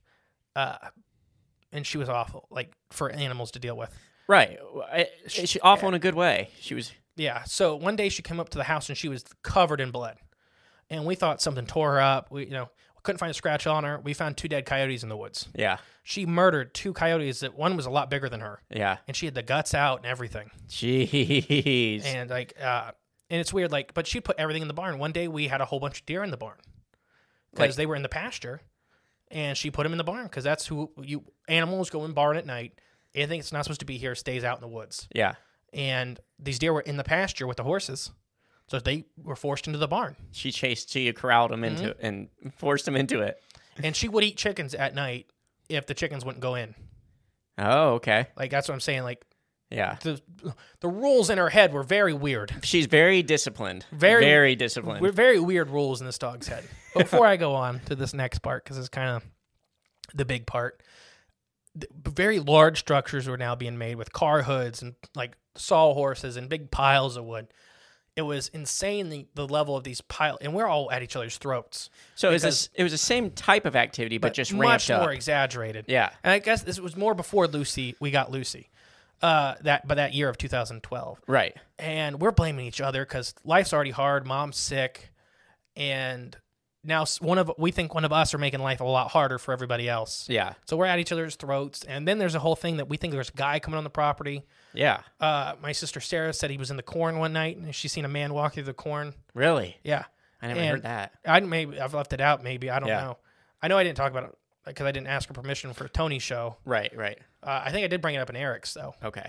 [SPEAKER 4] And she was awful, like, for animals to deal with.
[SPEAKER 6] Right. She awful in a good way. She was...
[SPEAKER 4] Yeah. So one day she came up to the house and she was covered in blood. And we thought something tore her up. We couldn't find a scratch on her. We found 2 dead coyotes in the woods.
[SPEAKER 6] Yeah.
[SPEAKER 4] She murdered 2 coyotes. That one was a lot bigger than her.
[SPEAKER 6] Yeah.
[SPEAKER 4] And she had the guts out and everything.
[SPEAKER 6] Jeez.
[SPEAKER 4] And and it's weird, like, but she put everything in the barn. One day we had a whole bunch of deer in the barn because they were in the pasture. And she put them in the barn because that's who animals go in barn at night. Anything that's not supposed to be here stays out in the woods.
[SPEAKER 6] Yeah.
[SPEAKER 4] And these deer were in the pasture with the horses, so they were forced into the barn.
[SPEAKER 6] She corralled them into it and forced them into it.
[SPEAKER 4] And she would eat chickens at night if the chickens wouldn't go in.
[SPEAKER 6] Oh, okay.
[SPEAKER 4] Like, that's what I'm saying. Like,
[SPEAKER 6] yeah.
[SPEAKER 4] The rules in her head were very weird.
[SPEAKER 6] She's very disciplined. Very disciplined.
[SPEAKER 4] We're very weird rules in this dog's head. But before I go on to this next part, because it's kind of the big part, very large structures were now being made with car hoods and like sawhorses and big piles of wood. It was insane the level of these piles, and we're all at each other's throats.
[SPEAKER 6] So it was the same type of activity, but just ramped up.
[SPEAKER 4] Much more exaggerated.
[SPEAKER 6] Yeah.
[SPEAKER 4] And I guess this was more before we got Lucy. That year of 2012.
[SPEAKER 6] Right.
[SPEAKER 4] And we're blaming each other because life's already hard, mom's sick, and now we think one of us are making life a lot harder for everybody else.
[SPEAKER 6] Yeah.
[SPEAKER 4] So we're at each other's throats, and then there's a whole thing that we think there's a guy coming on the property.
[SPEAKER 6] Yeah.
[SPEAKER 4] My sister Sarah said he was in the corn one night, and she's seen a man walk through the corn.
[SPEAKER 6] Really?
[SPEAKER 4] Yeah.
[SPEAKER 6] I never heard that.
[SPEAKER 4] I've left it out. Maybe I don't know. I know I didn't talk about it because I didn't ask her permission for Tony's show.
[SPEAKER 6] Right.
[SPEAKER 4] I think I did bring it up in Eric's though.
[SPEAKER 6] Okay.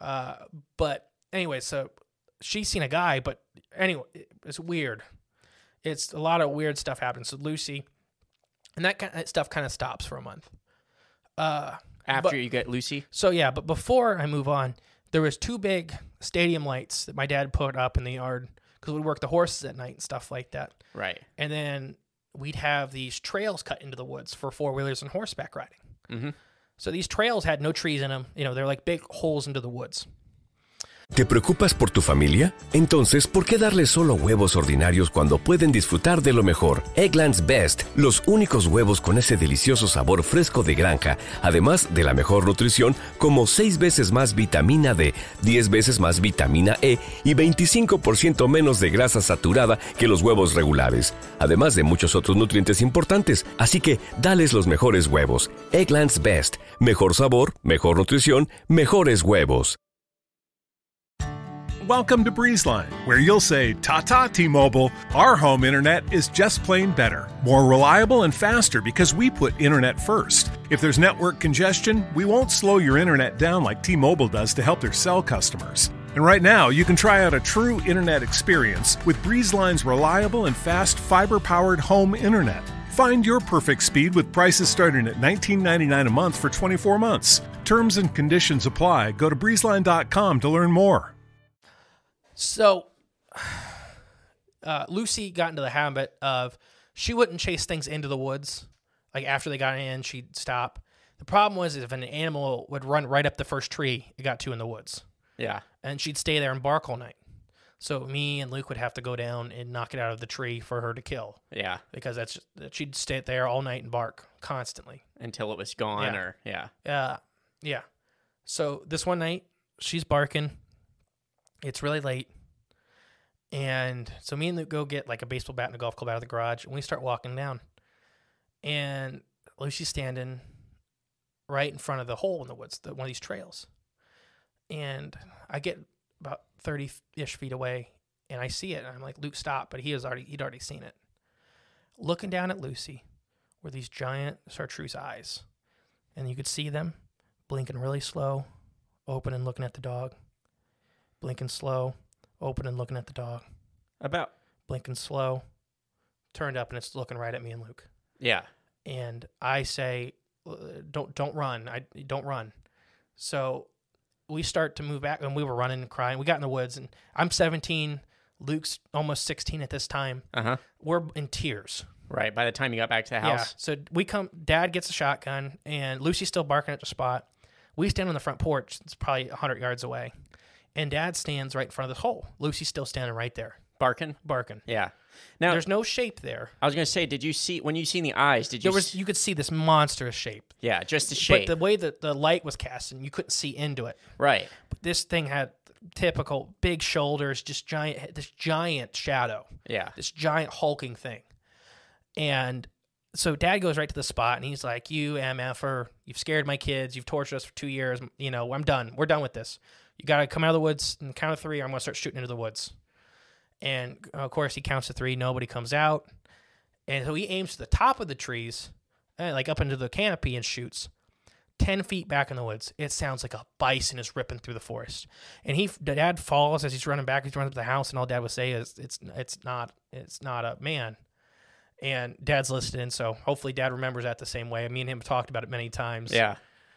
[SPEAKER 4] But anyway, so she's seen a guy, but anyway, it's weird. It's a lot of weird stuff happens. So Lucy, and that stuff kind of stops for a month.
[SPEAKER 6] After you get Lucy?
[SPEAKER 4] So yeah, but before I move on, there was 2 big stadium lights that my dad put up in the yard because we'd work the horses at night and stuff like that.
[SPEAKER 6] Right.
[SPEAKER 4] And then we'd have these trails cut into the woods for 4-wheelers and horseback riding.
[SPEAKER 6] Mm-hmm.
[SPEAKER 4] So these trails had no trees in them. They're like big holes into the woods.
[SPEAKER 9] ¿Te preocupas por tu familia? Entonces, ¿por qué darles solo huevos ordinarios cuando pueden disfrutar de lo mejor? Eggland's Best, los únicos huevos con ese delicioso sabor fresco de granja, además de la mejor nutrición, como 6 veces más vitamina D, 10 veces más vitamina E y 25% menos de grasa saturada que los huevos regulares, además de muchos otros nutrientes importantes. Así que, dales los mejores huevos. Eggland's Best, mejor sabor, mejor nutrición, mejores huevos.
[SPEAKER 1] Welcome to BreezeLine, where you'll say, "Ta-ta, T-Mobile, our home internet is just plain better. More reliable and faster because we put internet first. If there's network congestion, we won't slow your internet down like T-Mobile does to help their cell customers." And right now, you can try out a true internet experience with BreezeLine's reliable and fast fiber-powered home internet. Find your perfect speed with prices starting at $19.99 a month for 24 months. Terms and conditions apply. Go to breezeline.com to learn more.
[SPEAKER 4] So, Lucy got into the habit of she wouldn't chase things into the woods. Like after they got in, she'd stop. The problem was if an animal would run right up the first tree it got to in the woods.
[SPEAKER 6] Yeah.
[SPEAKER 4] And she'd stay there and bark all night. So me and Luke would have to go down and knock it out of the tree for her to kill.
[SPEAKER 6] Yeah.
[SPEAKER 4] Because she'd stay there all night and bark constantly.
[SPEAKER 6] Until it was gone
[SPEAKER 4] Yeah. So this one night, she's barking. It's really late. And so me and Luke go get like a baseball bat and a golf club out of the garage, and we start walking down. And Lucy's standing right in front of the hole in the woods, one of these trails. And I get about 30-ish feet away, and I see it. And I'm like, Luke, stop. But he'd already seen it. Looking down at Lucy were these giant chartreuse eyes. And you could see them blinking really slow, open and looking at the dog. Blinking slow, open and looking at the dog. blinking slow, turned up, and it's looking right at me and Luke.
[SPEAKER 6] Yeah.
[SPEAKER 4] And I say, don't run. Don't run. So we start to move back, and we were running and crying. We got in the woods, and I'm 17. Luke's almost 16 at this time. We're in tears.
[SPEAKER 6] Right. By the time you got back to the house.
[SPEAKER 4] Yeah. So we come. Dad gets a shotgun, and Lucy's still barking at the spot. We stand on the front porch. It's probably 100 yards away, and Dad stands right in front of the hole. Lucy's still standing right there,
[SPEAKER 6] barking.
[SPEAKER 4] Yeah.
[SPEAKER 6] Now
[SPEAKER 4] there's no shape there.
[SPEAKER 6] I was gonna say, did you see when you seen the eyes? Did you?
[SPEAKER 4] You could see this monstrous shape.
[SPEAKER 6] Yeah, just the shape.
[SPEAKER 4] But the way that the light was casting, you couldn't see into it.
[SPEAKER 6] Right.
[SPEAKER 4] But this thing had typical big shoulders, just this giant shadow.
[SPEAKER 6] Yeah.
[SPEAKER 4] This giant hulking thing. And so Dad goes right to the spot, and he's like, "You MFer, you've scared my kids. You've tortured us for 2 years. You know, I'm done. We're done with this. You got to come out of the woods and count of 3, or I'm going to start shooting into the woods." And, of course, he counts to 3. Nobody comes out. And so he aims to the top of the trees, like up into the canopy, and shoots. 10 feet back in the woods, it sounds like a bison is ripping through the forest. And Dad falls as he's running back. He's running to the house, and all Dad would say is, it's not a man. And Dad's listening, so hopefully Dad remembers that the same way. Me and him talked about it many times.
[SPEAKER 6] Yeah.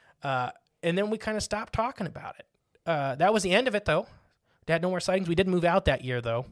[SPEAKER 4] And then we kind of stopped talking about it. That was the end of it, though. Dad, no more sightings. We did move out that year, though.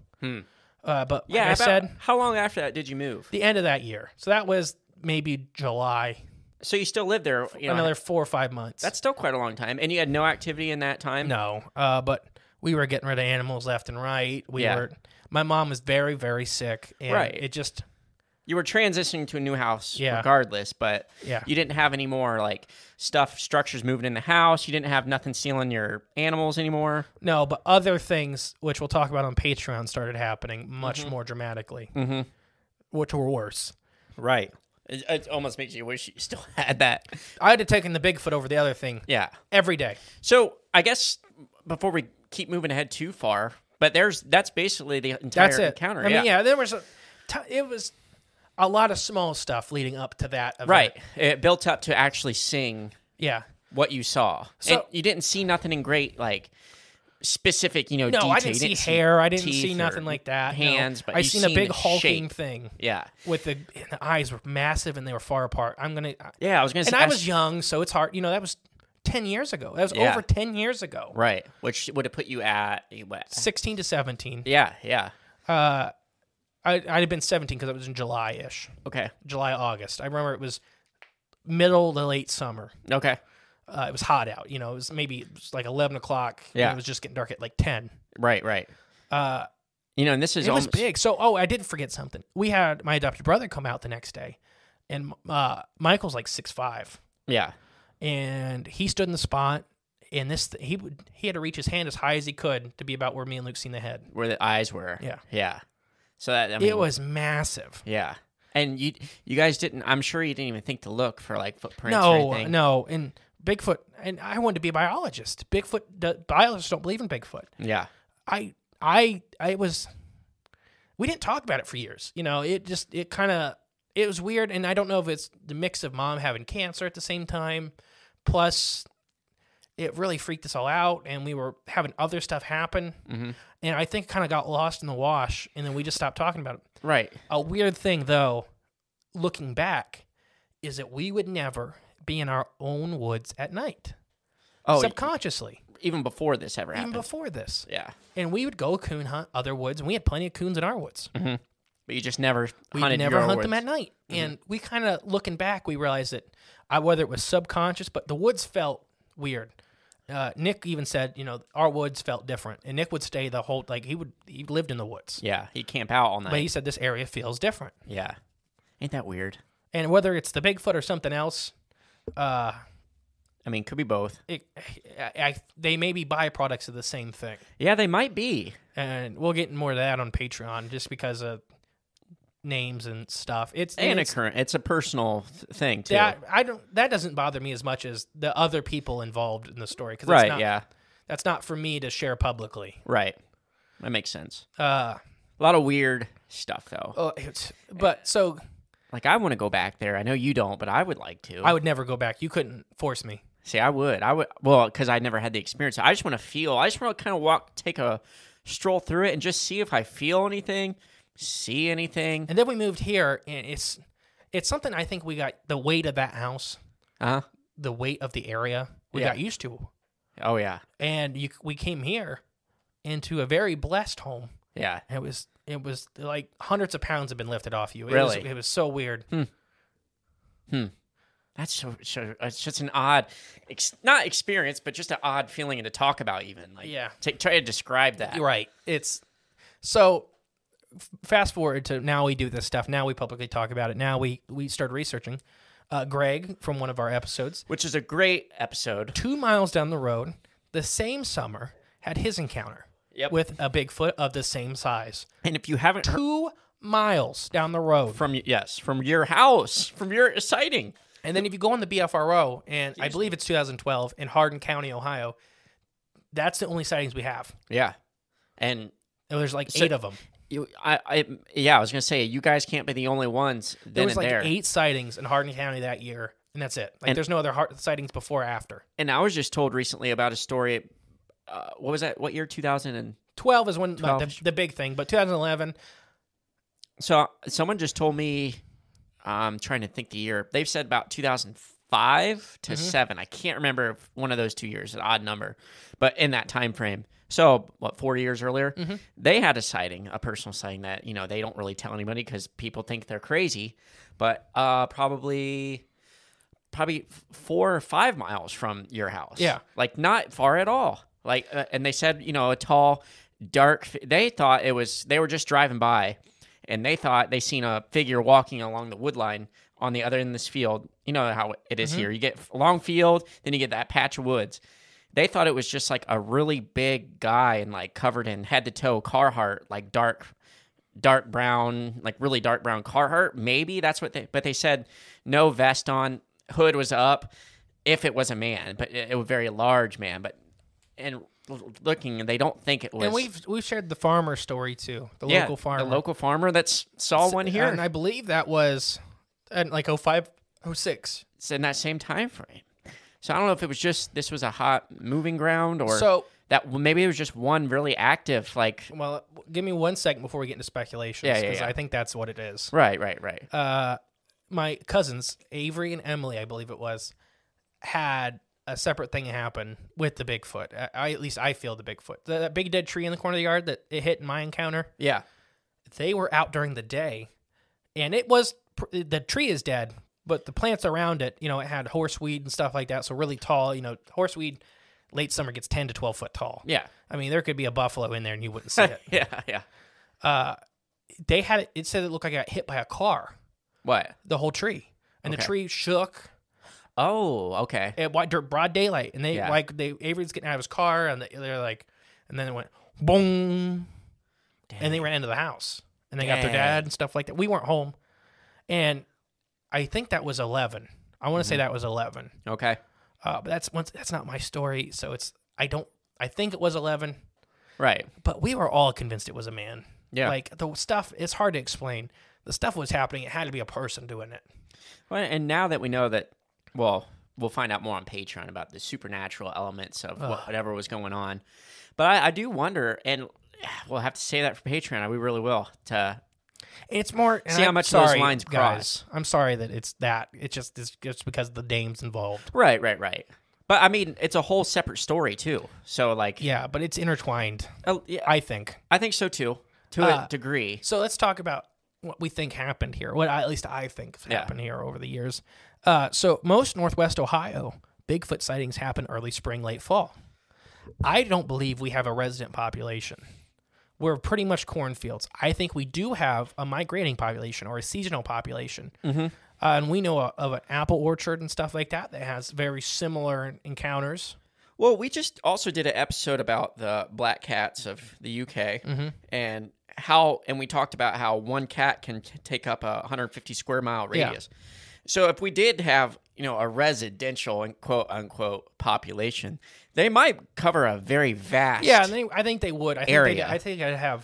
[SPEAKER 4] But
[SPEAKER 6] yeah,
[SPEAKER 4] like I said,
[SPEAKER 6] how long after that did you move?
[SPEAKER 4] The end of that year. So that was maybe July.
[SPEAKER 6] So you still lived there
[SPEAKER 4] another 4 or 5 months.
[SPEAKER 6] That's still quite a long time. And you had no activity in that time?
[SPEAKER 4] No. But we were getting rid of animals left and right. My mom was very, very sick. And it just...
[SPEAKER 6] You were transitioning to a new house regardless, but you didn't have any more like structures moving in the house. You didn't have nothing stealing your animals anymore.
[SPEAKER 4] No, but other things, which we'll talk about on Patreon, started happening much more dramatically, which were worse.
[SPEAKER 6] Right. It almost makes you wish you still had that.
[SPEAKER 4] I had to take in the Bigfoot over the other thing.
[SPEAKER 6] Yeah.
[SPEAKER 4] Every day.
[SPEAKER 6] So I guess before we keep moving ahead too far, but that's basically the entire encounter.
[SPEAKER 4] I mean, there was it was a lot of small stuff leading up to that event.
[SPEAKER 6] Right. It built up to actually seeing what you saw. So and you didn't see nothing in great, like, specific,
[SPEAKER 4] no,
[SPEAKER 6] detail.
[SPEAKER 4] I didn't see hair. I didn't see nothing like that.
[SPEAKER 6] Hands,
[SPEAKER 4] no.
[SPEAKER 6] but
[SPEAKER 4] I seen a big hulking
[SPEAKER 6] shape.
[SPEAKER 4] thing.
[SPEAKER 6] Yeah.
[SPEAKER 4] With the eyes were massive and they were far apart.
[SPEAKER 6] I was going to say.
[SPEAKER 4] And I was young, so it's hard. That was 10 years ago. That was over 10 years ago.
[SPEAKER 6] Right. Which would have put you at, what?
[SPEAKER 4] 16 to 17.
[SPEAKER 6] Yeah, yeah.
[SPEAKER 4] I'd have been 17 because it was in July-ish.
[SPEAKER 6] Okay.
[SPEAKER 4] July, August. I remember it was middle to late summer.
[SPEAKER 6] Okay.
[SPEAKER 4] It was hot out. It was like 11 o'clock.
[SPEAKER 6] Yeah.
[SPEAKER 4] And it was just getting dark at like 10.
[SPEAKER 6] Right, right. And this is
[SPEAKER 4] it was big. So, I did forget something. We had my adopted brother come out the next day, and Michael's like 6'5".
[SPEAKER 6] Yeah.
[SPEAKER 4] And he stood in the spot, and he had to reach his hand as high as he could to be about where me and Luke seen the head.
[SPEAKER 6] Where the eyes were.
[SPEAKER 4] Yeah.
[SPEAKER 6] Yeah. So that,
[SPEAKER 4] it was massive.
[SPEAKER 6] Yeah. And you guys didn't, I'm sure you didn't even think to look for like footprints or anything.
[SPEAKER 4] No. And Bigfoot, and I wanted to be a biologist. Biologists don't believe in Bigfoot.
[SPEAKER 6] Yeah.
[SPEAKER 4] we didn't talk about it for years. It was weird. And I don't know if it's the mix of mom having cancer at the same time. Plus it really freaked us all out, and we were having other stuff happen.
[SPEAKER 6] Mm-hmm.
[SPEAKER 4] And I think it kind of got lost in the wash, and then we just stopped talking about it.
[SPEAKER 6] Right.
[SPEAKER 4] A weird thing, though, looking back, is that we would never be in our own woods at night. Oh, subconsciously.
[SPEAKER 6] Even before this ever happened.
[SPEAKER 4] Even before this.
[SPEAKER 6] Yeah.
[SPEAKER 4] And we would go coon hunt other woods, and we had plenty of coons in our woods.
[SPEAKER 6] Mm-hmm. But you just never
[SPEAKER 4] we
[SPEAKER 6] hunted
[SPEAKER 4] never
[SPEAKER 6] your
[SPEAKER 4] hunt
[SPEAKER 6] woods.
[SPEAKER 4] them at night. Mm-hmm. And we kind of, looking back, we realized that whether it was subconscious, but the woods felt weird. Nick even said, our woods felt different, and Nick would stay the whole, like he lived in the woods.
[SPEAKER 6] Yeah, he'd camp out all night.
[SPEAKER 4] But he said this area feels different.
[SPEAKER 6] Yeah, ain't that weird?
[SPEAKER 4] And whether it's the Bigfoot or something else,
[SPEAKER 6] could be both.
[SPEAKER 4] They may be byproducts of the same thing.
[SPEAKER 6] Yeah, they might be.
[SPEAKER 4] And we'll get more of that on Patreon, just because of names and stuff. It's
[SPEAKER 6] a personal thing too.
[SPEAKER 4] That doesn't bother me as much as the other people involved in the story. That's not for me to share publicly.
[SPEAKER 6] Right. That makes sense. A lot of weird stuff though.
[SPEAKER 4] Like
[SPEAKER 6] I want to go back there. I know you don't, but I would like to.
[SPEAKER 4] I would never go back. You couldn't force me.
[SPEAKER 6] See, I would. Well, because I never had the experience. I just want to kind of take a stroll through it and just see if I feel anything. see anything.
[SPEAKER 4] And then we moved here, and it's something I think we got the weight of that house, the weight of the area we got used to.
[SPEAKER 6] Oh yeah.
[SPEAKER 4] And we came here into a very blessed home.
[SPEAKER 6] Yeah.
[SPEAKER 4] It was like hundreds of pounds have been lifted off you.
[SPEAKER 6] Really?
[SPEAKER 4] It was so weird.
[SPEAKER 6] That's so it's just an odd, not experience, but just an odd feeling to talk about even. Like, try to describe that.
[SPEAKER 4] You're right. It's so fast forward to now we do this stuff. Now we publicly talk about it. Now we started researching. Greg from one of our episodes.
[SPEAKER 6] Which is a great episode.
[SPEAKER 4] 2 miles down the road, the same summer, had his encounter with a Bigfoot of the same size.
[SPEAKER 6] And if you haven't
[SPEAKER 4] 2 miles down the road.
[SPEAKER 6] From your house, from your sighting.
[SPEAKER 4] And then if you go on the BFRO, and I believe it's 2012, in Hardin County, Ohio, that's the only sightings we have.
[SPEAKER 6] Yeah. And
[SPEAKER 4] there's like 8 of them.
[SPEAKER 6] I was going to say, you guys can't be the only ones then
[SPEAKER 4] there was
[SPEAKER 6] and
[SPEAKER 4] like
[SPEAKER 6] there.
[SPEAKER 4] 8 sightings in Hardin County that year, and that's it. Like, there's no other sightings before or after.
[SPEAKER 6] And I was just told recently about a story, what was that? What year?
[SPEAKER 4] 2012 is when the big thing, but 2011.
[SPEAKER 6] So someone just told me, I'm trying to think the year. They've said about 2005 to 7. I can't remember one of those 2 years, an odd number, but in that time frame. So, 4 years earlier, they had a personal sighting that, they don't really tell anybody because people think they're crazy, but probably 4 or 5 miles from your house.
[SPEAKER 4] Yeah.
[SPEAKER 6] Like, not far at all. Like, and they said, a tall, dark, they thought they were just driving by, and they thought they seen a figure walking along the wood line on the other end of this field. You know how it is here. You get a long field, then you get that patch of woods. They thought it was just like a really big guy and like covered in head to toe Carhartt, like dark brown, like really dark brown Carhartt. Maybe that's what but they said no vest on, hood was up. If it was a man, but it was a very large man. And looking, they don't think it was.
[SPEAKER 4] And we've shared the farmer story too, local farmer,
[SPEAKER 6] the local farmer that saw one here,
[SPEAKER 4] and I believe that was in like 05, 06.
[SPEAKER 6] It's in that same time frame. So I don't know if it was just this was a hot moving ground or that maybe it was just one really active like.
[SPEAKER 4] Well, give me 1 second before we get into speculations because I think that's what it is.
[SPEAKER 6] Right.
[SPEAKER 4] My cousins Avery and Emily, I believe it was, had a separate thing happen with the Bigfoot. At least I feel the Bigfoot. That big dead tree in the corner of the yard that it hit in my encounter.
[SPEAKER 6] Yeah,
[SPEAKER 4] they were out during the day, and the tree is dead. But the plants around it, it had horseweed and stuff like that. So really tall, horseweed late summer gets 10 to 12 foot tall.
[SPEAKER 6] Yeah.
[SPEAKER 4] I mean, there could be a buffalo in there and you wouldn't see it.
[SPEAKER 6] Yeah.
[SPEAKER 4] They had it said it looked like it got hit by a car.
[SPEAKER 6] What?
[SPEAKER 4] The whole tree. And the tree shook.
[SPEAKER 6] Oh, okay.
[SPEAKER 4] It broad daylight. And Avery's getting out of his car and they're like, and then it went boom. Dang. And they ran into the house. And they got their dad and stuff like that. We weren't home. And I think that was 11. I want to say that was 11.
[SPEAKER 6] Okay.
[SPEAKER 4] But that's not my story. So I think it was 11.
[SPEAKER 6] Right.
[SPEAKER 4] But we were all convinced it was a man.
[SPEAKER 6] Yeah.
[SPEAKER 4] Like the stuff, it's hard to explain. The stuff was happening. It had to be a person doing it.
[SPEAKER 6] Well, and now that we know that, well, we'll find out more on Patreon about the supernatural elements of whatever was going on. But I do wonder, and we'll have to say that for Patreon. We really will
[SPEAKER 4] It's more
[SPEAKER 6] see how much those lines cross.
[SPEAKER 4] Guys, I'm sorry that it's that. It's just because of the names involved.
[SPEAKER 6] Right. But I mean, it's a whole separate story too. So like,
[SPEAKER 4] yeah, but it's intertwined.
[SPEAKER 6] Yeah,
[SPEAKER 4] I think
[SPEAKER 6] so too, to a degree.
[SPEAKER 4] So let's talk about what we think happened here. What at least I think happened here over the years. So most Northwest Ohio Bigfoot sightings happen early spring, late fall. I don't believe we have a resident population. We're pretty much cornfields. I think we do have a migrating population or a seasonal population. Mm-hmm. And we know of an apple orchard and stuff like that has very similar encounters.
[SPEAKER 6] Well, we just also did an episode about the black cats of the UK and we talked about how one cat can take up a 150 square mile radius. Yeah. So if we did have, a residential and quote unquote population, they might cover a very vast
[SPEAKER 4] I think they would.
[SPEAKER 6] Area.
[SPEAKER 4] I think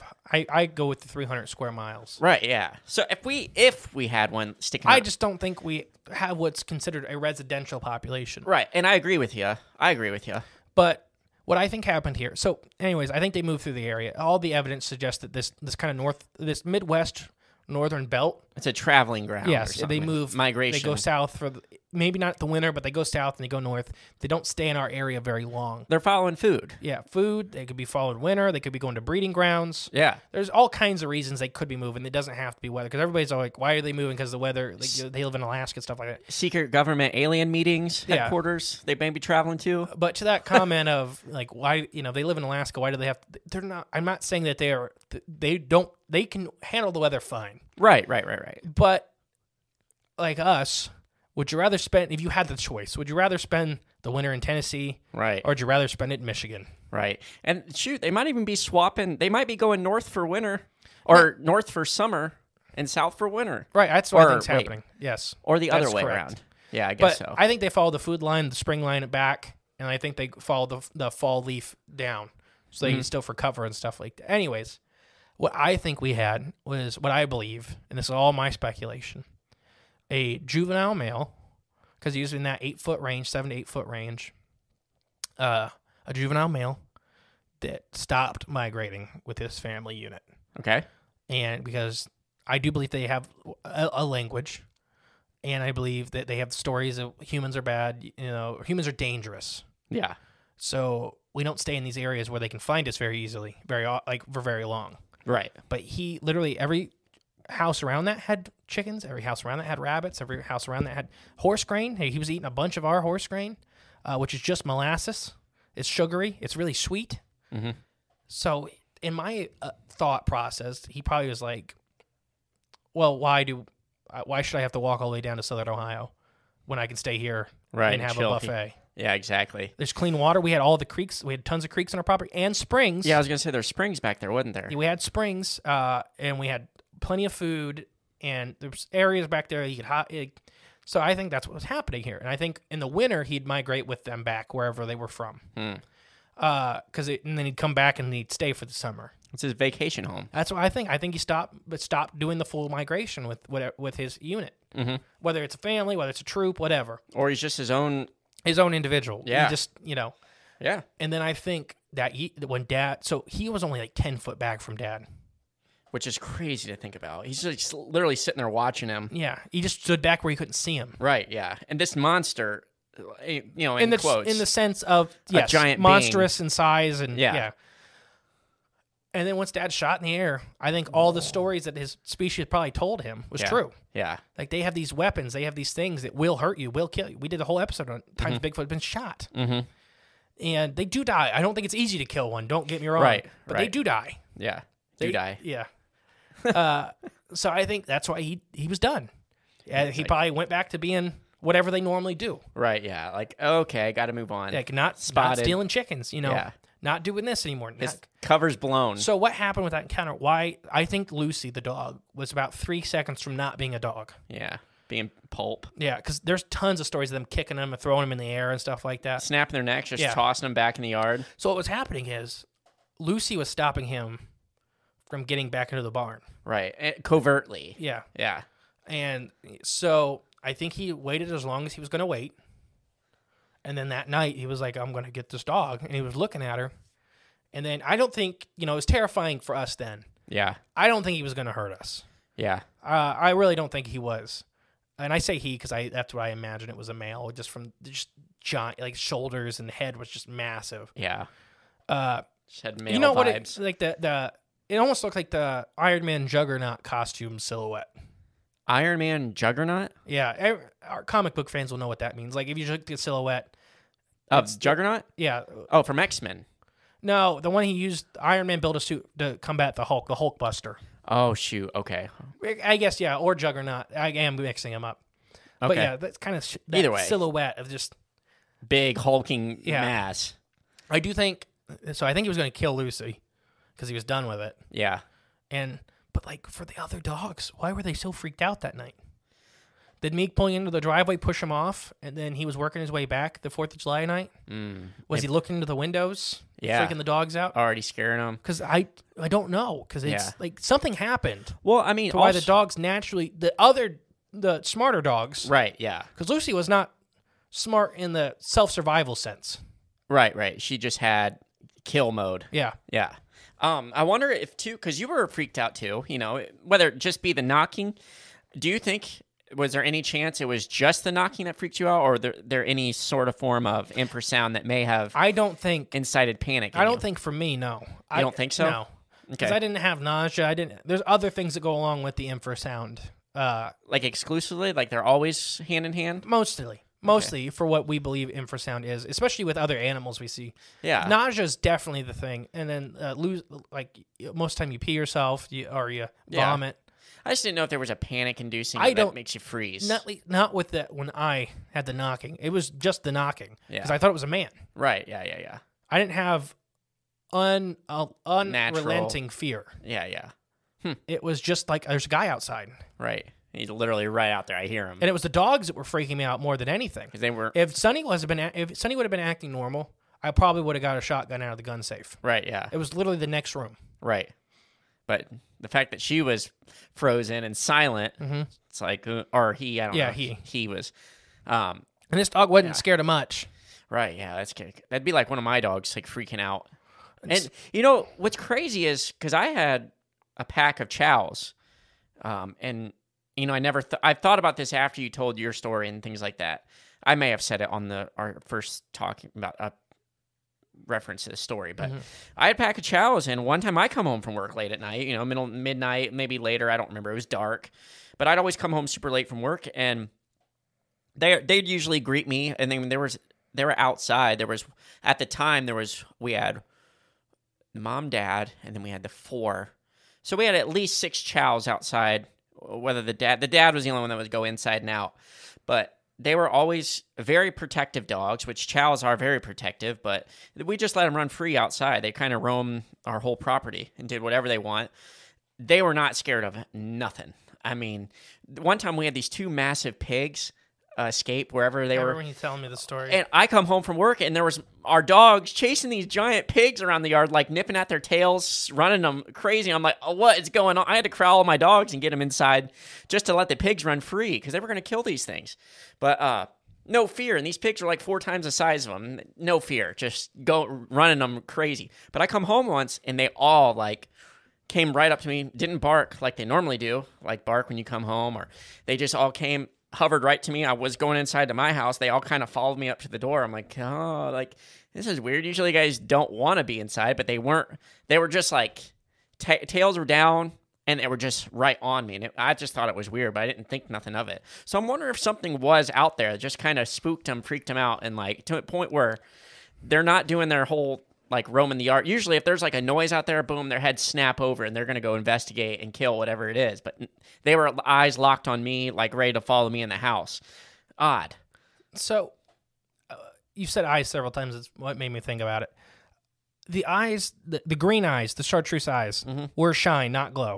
[SPEAKER 4] I go with the 300 square miles.
[SPEAKER 6] Right, yeah. So if we had one sticking
[SPEAKER 4] I
[SPEAKER 6] up,
[SPEAKER 4] just don't think we have what's considered a residential population.
[SPEAKER 6] Right, and I agree with you.
[SPEAKER 4] But what I think happened here. So, anyways, I think they moved through the area. All the evidence suggests that this kind of this Midwest northern belt.
[SPEAKER 6] It's a traveling ground.
[SPEAKER 4] Yes, they move.
[SPEAKER 6] Migration.
[SPEAKER 4] They go south for maybe not the winter, but they go south and they go north. They don't stay in our area very long.
[SPEAKER 6] They're following food.
[SPEAKER 4] Yeah, food. They could be following winter. They could be going to breeding grounds.
[SPEAKER 6] Yeah.
[SPEAKER 4] There's all kinds of reasons they could be moving. It doesn't have to be weather, because everybody's all like, why are they moving? Because the weather. Like, they live in Alaska and stuff like that.
[SPEAKER 6] Secret government alien meetings, headquarters. They may be traveling to.
[SPEAKER 4] But to that comment of like, why they live in Alaska? Why do they have? They're not. I'm not saying that they don't. They can handle the weather fine.
[SPEAKER 6] Right.
[SPEAKER 4] But like us, would you rather spend, if you had the choice, would you rather spend the winter in Tennessee?
[SPEAKER 6] Right.
[SPEAKER 4] Or would you rather spend it in Michigan?
[SPEAKER 6] Right. And shoot, they might even be swapping. They might be going north for winter or north for summer and south for winter.
[SPEAKER 4] Right. That's what I think's happening. Yes.
[SPEAKER 6] Or the other way
[SPEAKER 4] correct.
[SPEAKER 6] around. Yeah, I guess so.
[SPEAKER 4] I think they follow the food line, the spring line back, and I think they follow the fall leaf down. So they can still for cover and stuff like that. Anyways, what I think we had was what I believe, and this is all my speculation, a juvenile male, because he was in that 8-foot range, 7 to 8 foot range, a juvenile male that stopped migrating with his family unit.
[SPEAKER 6] Okay.
[SPEAKER 4] And because I do believe they have a language, and I believe that they have stories of humans are bad, humans are dangerous.
[SPEAKER 6] Yeah.
[SPEAKER 4] So we don't stay in these areas where they can find us very easily, for very long.
[SPEAKER 6] Right.
[SPEAKER 4] But he literally, every house around that had chickens, every house around that had rabbits, every house around that had horse grain. He was eating a bunch of our horse grain, which is just molasses. It's sugary. It's really sweet.
[SPEAKER 6] Mm-hmm.
[SPEAKER 4] So in my thought process, he probably was like, well, why should I have to walk all the way down to Southern Ohio when I can stay here and have a buffet?
[SPEAKER 6] Yeah, exactly.
[SPEAKER 4] There's clean water. We had all the creeks. We had tons of creeks on our property and springs.
[SPEAKER 6] Yeah, I was going to say there's springs back there, wasn't there?
[SPEAKER 4] We had springs, and we had plenty of food, and there's areas back there you could so I think that's what was happening here. And I think in the winter he'd migrate with them back wherever they were from. And then he'd come back and he'd stay for the summer.
[SPEAKER 6] It's his vacation home.
[SPEAKER 4] That's what I think. I think he stopped doing the full migration with his unit. Mm-hmm. Whether it's a family, whether it's a troop, whatever.
[SPEAKER 6] Or he's just his own individual.
[SPEAKER 4] Yeah. He just,
[SPEAKER 6] Yeah.
[SPEAKER 4] And then I think that when Dad, so he was only like 10 foot back from Dad.
[SPEAKER 6] Which is crazy to think about. He's just literally sitting there watching him.
[SPEAKER 4] Yeah. He just stood back where he couldn't see him.
[SPEAKER 6] Right, yeah. And this monster, in quotes.
[SPEAKER 4] In the sense of, yes,
[SPEAKER 6] a giant
[SPEAKER 4] monstrous
[SPEAKER 6] being.
[SPEAKER 4] in size. And
[SPEAKER 6] yeah.
[SPEAKER 4] And then once Dad shot in the air, I think all the stories that his species probably told him was true.
[SPEAKER 6] Yeah.
[SPEAKER 4] Like, they have these weapons. They have these things that will hurt you, will kill you. We did a whole episode on times Bigfoot had been shot. Mm-hmm. And they do die. I don't think it's easy to kill one. Don't get me wrong.
[SPEAKER 6] Right.
[SPEAKER 4] But they do die.
[SPEAKER 6] Yeah. They die.
[SPEAKER 4] Yeah. So I think that's why he was done. Yeah, he probably went back to being whatever they normally do.
[SPEAKER 6] Right, yeah. Like, okay, got to move on.
[SPEAKER 4] Like, not stealing chickens, not doing this anymore.
[SPEAKER 6] His cover's blown.
[SPEAKER 4] So what happened with that encounter? Why I think Lucy, the dog, was about 3 seconds from not being a dog.
[SPEAKER 6] Yeah, being pulp.
[SPEAKER 4] Yeah, because there's tons of stories of them kicking them and throwing them in the air and stuff like that.
[SPEAKER 6] Snapping their necks, just tossing them back in the yard.
[SPEAKER 4] So what was happening is Lucy was stopping him from getting back into the barn.
[SPEAKER 6] Right, covertly.
[SPEAKER 4] Yeah.
[SPEAKER 6] Yeah.
[SPEAKER 4] And so I think he waited as long as he was going to wait. And then that night he was like, I'm going to get this dog. And he was looking at her. And then I don't think, it was terrifying for us then.
[SPEAKER 6] Yeah.
[SPEAKER 4] I don't think he was going to hurt us.
[SPEAKER 6] Yeah.
[SPEAKER 4] I really don't think he was. And I say he because that's what I imagine it was a male, just from giant, like shoulders and head was just massive.
[SPEAKER 6] Yeah. Just had male
[SPEAKER 4] vibes. What
[SPEAKER 6] it,
[SPEAKER 4] like it almost looked like the Iron Man Juggernaut costume silhouette.
[SPEAKER 6] Iron Man Juggernaut?
[SPEAKER 4] Yeah, our comic book fans will know what that means. Like, if you look at the silhouette
[SPEAKER 6] of Juggernaut?
[SPEAKER 4] Yeah.
[SPEAKER 6] Oh, from X-Men.
[SPEAKER 4] No, the one he used, Iron Man built a suit to combat the Hulk Buster.
[SPEAKER 6] Oh, shoot. Okay.
[SPEAKER 4] I guess, yeah, or Juggernaut. I am mixing them up. Okay. But yeah, that's kind of
[SPEAKER 6] either way
[SPEAKER 4] silhouette of just
[SPEAKER 6] big hulking mass.
[SPEAKER 4] I do think so. I think he was going to kill Lucy because he was done with it.
[SPEAKER 6] Yeah.
[SPEAKER 4] But like for the other dogs, why were they so freaked out that night? Did Meek pulling into the driveway push him off, and then he was working his way back the 4th of July night? Was he looking into the windows, freaking the dogs out?
[SPEAKER 6] Already scaring them?
[SPEAKER 4] Because I don't know, because it's like something happened.
[SPEAKER 6] Well, I mean,
[SPEAKER 4] why the dogs naturally, the smarter dogs.
[SPEAKER 6] Right, yeah.
[SPEAKER 4] Because Lucy was not smart in the self-survival sense.
[SPEAKER 6] Right. She just had kill mode.
[SPEAKER 4] Yeah.
[SPEAKER 6] Yeah. I wonder if too, because you were freaked out too. Whether it just be the knocking. Do you think was there any chance it was just the knocking that freaked you out, or there any sort of form of infrasound that may have?
[SPEAKER 4] I don't think
[SPEAKER 6] incited panic.
[SPEAKER 4] I don't think for me, no.
[SPEAKER 6] You don't think so?
[SPEAKER 4] No, because I didn't have nausea. There's other things that go along with the infrasound.
[SPEAKER 6] Like exclusively, like they're always hand in hand.
[SPEAKER 4] Mostly for what we believe infrasound is, especially with other animals we see.
[SPEAKER 6] Yeah,
[SPEAKER 4] nausea is definitely the thing, and then most of the time you pee yourself, or you vomit.
[SPEAKER 6] I just didn't know if there was a panic-inducing that makes you freeze.
[SPEAKER 4] Not with that when I had the knocking. It was just the knocking because I thought it was a man.
[SPEAKER 6] Right. Yeah.
[SPEAKER 4] I didn't have unrelenting fear.
[SPEAKER 6] Yeah.
[SPEAKER 4] It was just like there's a guy outside.
[SPEAKER 6] Right. He's literally right out there. I hear him.
[SPEAKER 4] And it was the dogs that were freaking me out more than anything.
[SPEAKER 6] Because they were.
[SPEAKER 4] If Sonny would have been acting normal, I probably would have got a shotgun out of the gun safe.
[SPEAKER 6] Right. Yeah.
[SPEAKER 4] It was literally the next room.
[SPEAKER 6] Right. But the fact that she was frozen and silent, it's like, or he, I don't know.
[SPEAKER 4] Yeah,
[SPEAKER 6] he was.
[SPEAKER 4] And this dog wasn't scared of much.
[SPEAKER 6] Right, yeah, that'd be like one of my dogs, like freaking out. And what's crazy is, because I had a pack of chows, and, I've thought about this after you told your story and things like that. I may have said it on our first talking about reference to the story, but I had a pack of chows, and one time I come home from work late at night, midnight, maybe later, I don't remember, it was dark, but I'd always come home super late from work, and they'd usually greet me, and then they were outside. At the time we had mom, dad, and then we had the 4, so we had at least 6 chows outside. Whether the dad was the only one that would go inside and out, but they were always very protective dogs, which chows are very protective, but we just let them run free outside. They kind of roam our whole property and did whatever they want. They were not scared of nothing. I mean, one time we had these 2 massive pigs escape wherever they were.
[SPEAKER 4] I remember when you telling me the story.
[SPEAKER 6] And I come home from work, and there was our dogs chasing these giant pigs around the yard, like nipping at their tails, running them crazy. I'm like, oh, what is going on? I had to corral all my dogs and get them inside just to let the pigs run free because they were going to kill these things. But no fear, and these pigs are like 4 times the size of them. No fear, just go running them crazy. But I come home once, and they all like came right up to me, didn't bark like they normally do, like bark when you come home, or they just all came, hovered right to me. I was going inside to my house. They all kind of followed me up to the door. I'm like, oh, like, this is weird. Usually guys don't want to be inside, but they weren't. They were just like, tails were down, and they were just right on me. And I just thought it was weird, but I didn't think nothing of it. So I'm wondering if something was out there that just kind of spooked them, freaked them out, and like to a point where they're not doing their whole like roaming the yard. Usually if there's like a noise out there, boom, their heads snap over and they're going to go investigate and kill whatever it is. But they were eyes locked on me, like ready to follow me in the house. Odd.
[SPEAKER 4] So you've said eyes several times. It's what made me think about it. The eyes, the green eyes, the chartreuse eyes were shine, not glow.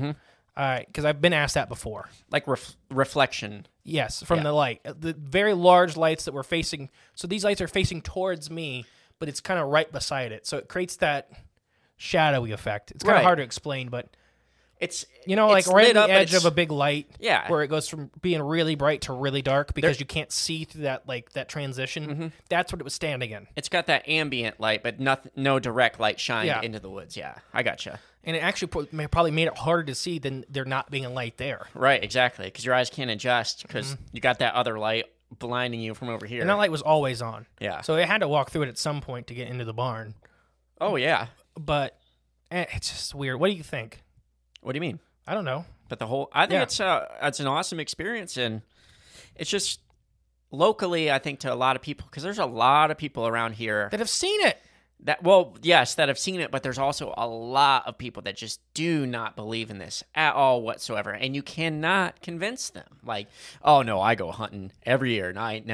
[SPEAKER 4] Because I've been asked that before.
[SPEAKER 6] Like reflection.
[SPEAKER 4] Yes, from the light. The very large lights that were facing. So these lights are facing towards me, but it's kind of right beside it. So it creates that shadowy effect. It's kind of hard to explain, but
[SPEAKER 6] it's
[SPEAKER 4] like
[SPEAKER 6] it's
[SPEAKER 4] right at the edge of a big light,
[SPEAKER 6] yeah,
[SPEAKER 4] where it goes from being really bright to really dark because you can't see through that transition. That's what it was standing in.
[SPEAKER 6] It's got that ambient light, but no direct light shined into the woods. Yeah, I gotcha. And
[SPEAKER 4] it actually probably made it harder to see than there not being a light there.
[SPEAKER 6] Right, exactly, because your eyes can't adjust because you got that other light blinding you from over here.
[SPEAKER 4] And that light was always on.
[SPEAKER 6] Yeah.
[SPEAKER 4] So it had to walk through it at some point to get into the barn.
[SPEAKER 6] Oh, yeah.
[SPEAKER 4] But it's just weird. What do you think?
[SPEAKER 6] What do you mean?
[SPEAKER 4] I don't know.
[SPEAKER 6] But I think it's an awesome experience, and it's just locally, I think, to a lot of people, because there's a lot of people around here
[SPEAKER 4] that have seen it.
[SPEAKER 6] That have seen it, but there's also a lot of people that just do not believe in this at all whatsoever, and you cannot convince them. Like, oh no, I go hunting every year, and I ain't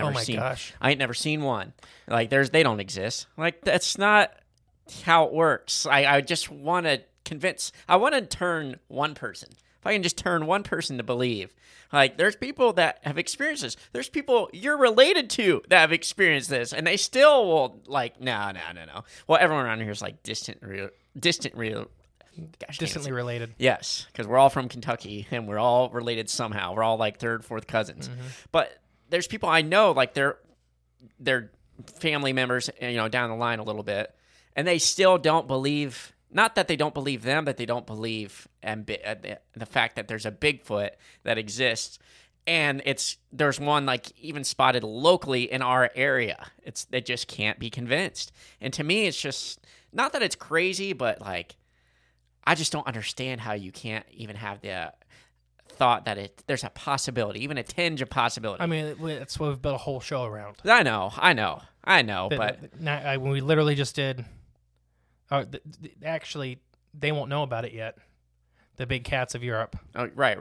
[SPEAKER 6] never seen one. Like, they don't exist. Like, that's not how it works. I just want to convince. I want to turn one person. If I can just turn one person to believe. Like, there's people that have experienced this. There's people you're related to that have experienced this, and they still will, like, no. Well, everyone around here is, like, distantly
[SPEAKER 4] related.
[SPEAKER 6] Yes, because we're all from Kentucky, and we're all related somehow. We're all, like, third, fourth cousins. But there's people I know, like, they're family members, down the line a little bit, and they still don't believe. Not that they don't believe them, but they don't believe the fact that there's a Bigfoot that exists, and there's one like even spotted locally in our area. They just can't be convinced. And to me, it's just not that it's crazy, but like I just don't understand how you can't even have the thought that there's a possibility, even a tinge of possibility.
[SPEAKER 4] I mean, that's what we've built a whole show around.
[SPEAKER 6] I know, but
[SPEAKER 4] we literally just did. Actually, they won't know about it yet. The big cats of Europe.
[SPEAKER 6] Oh, right.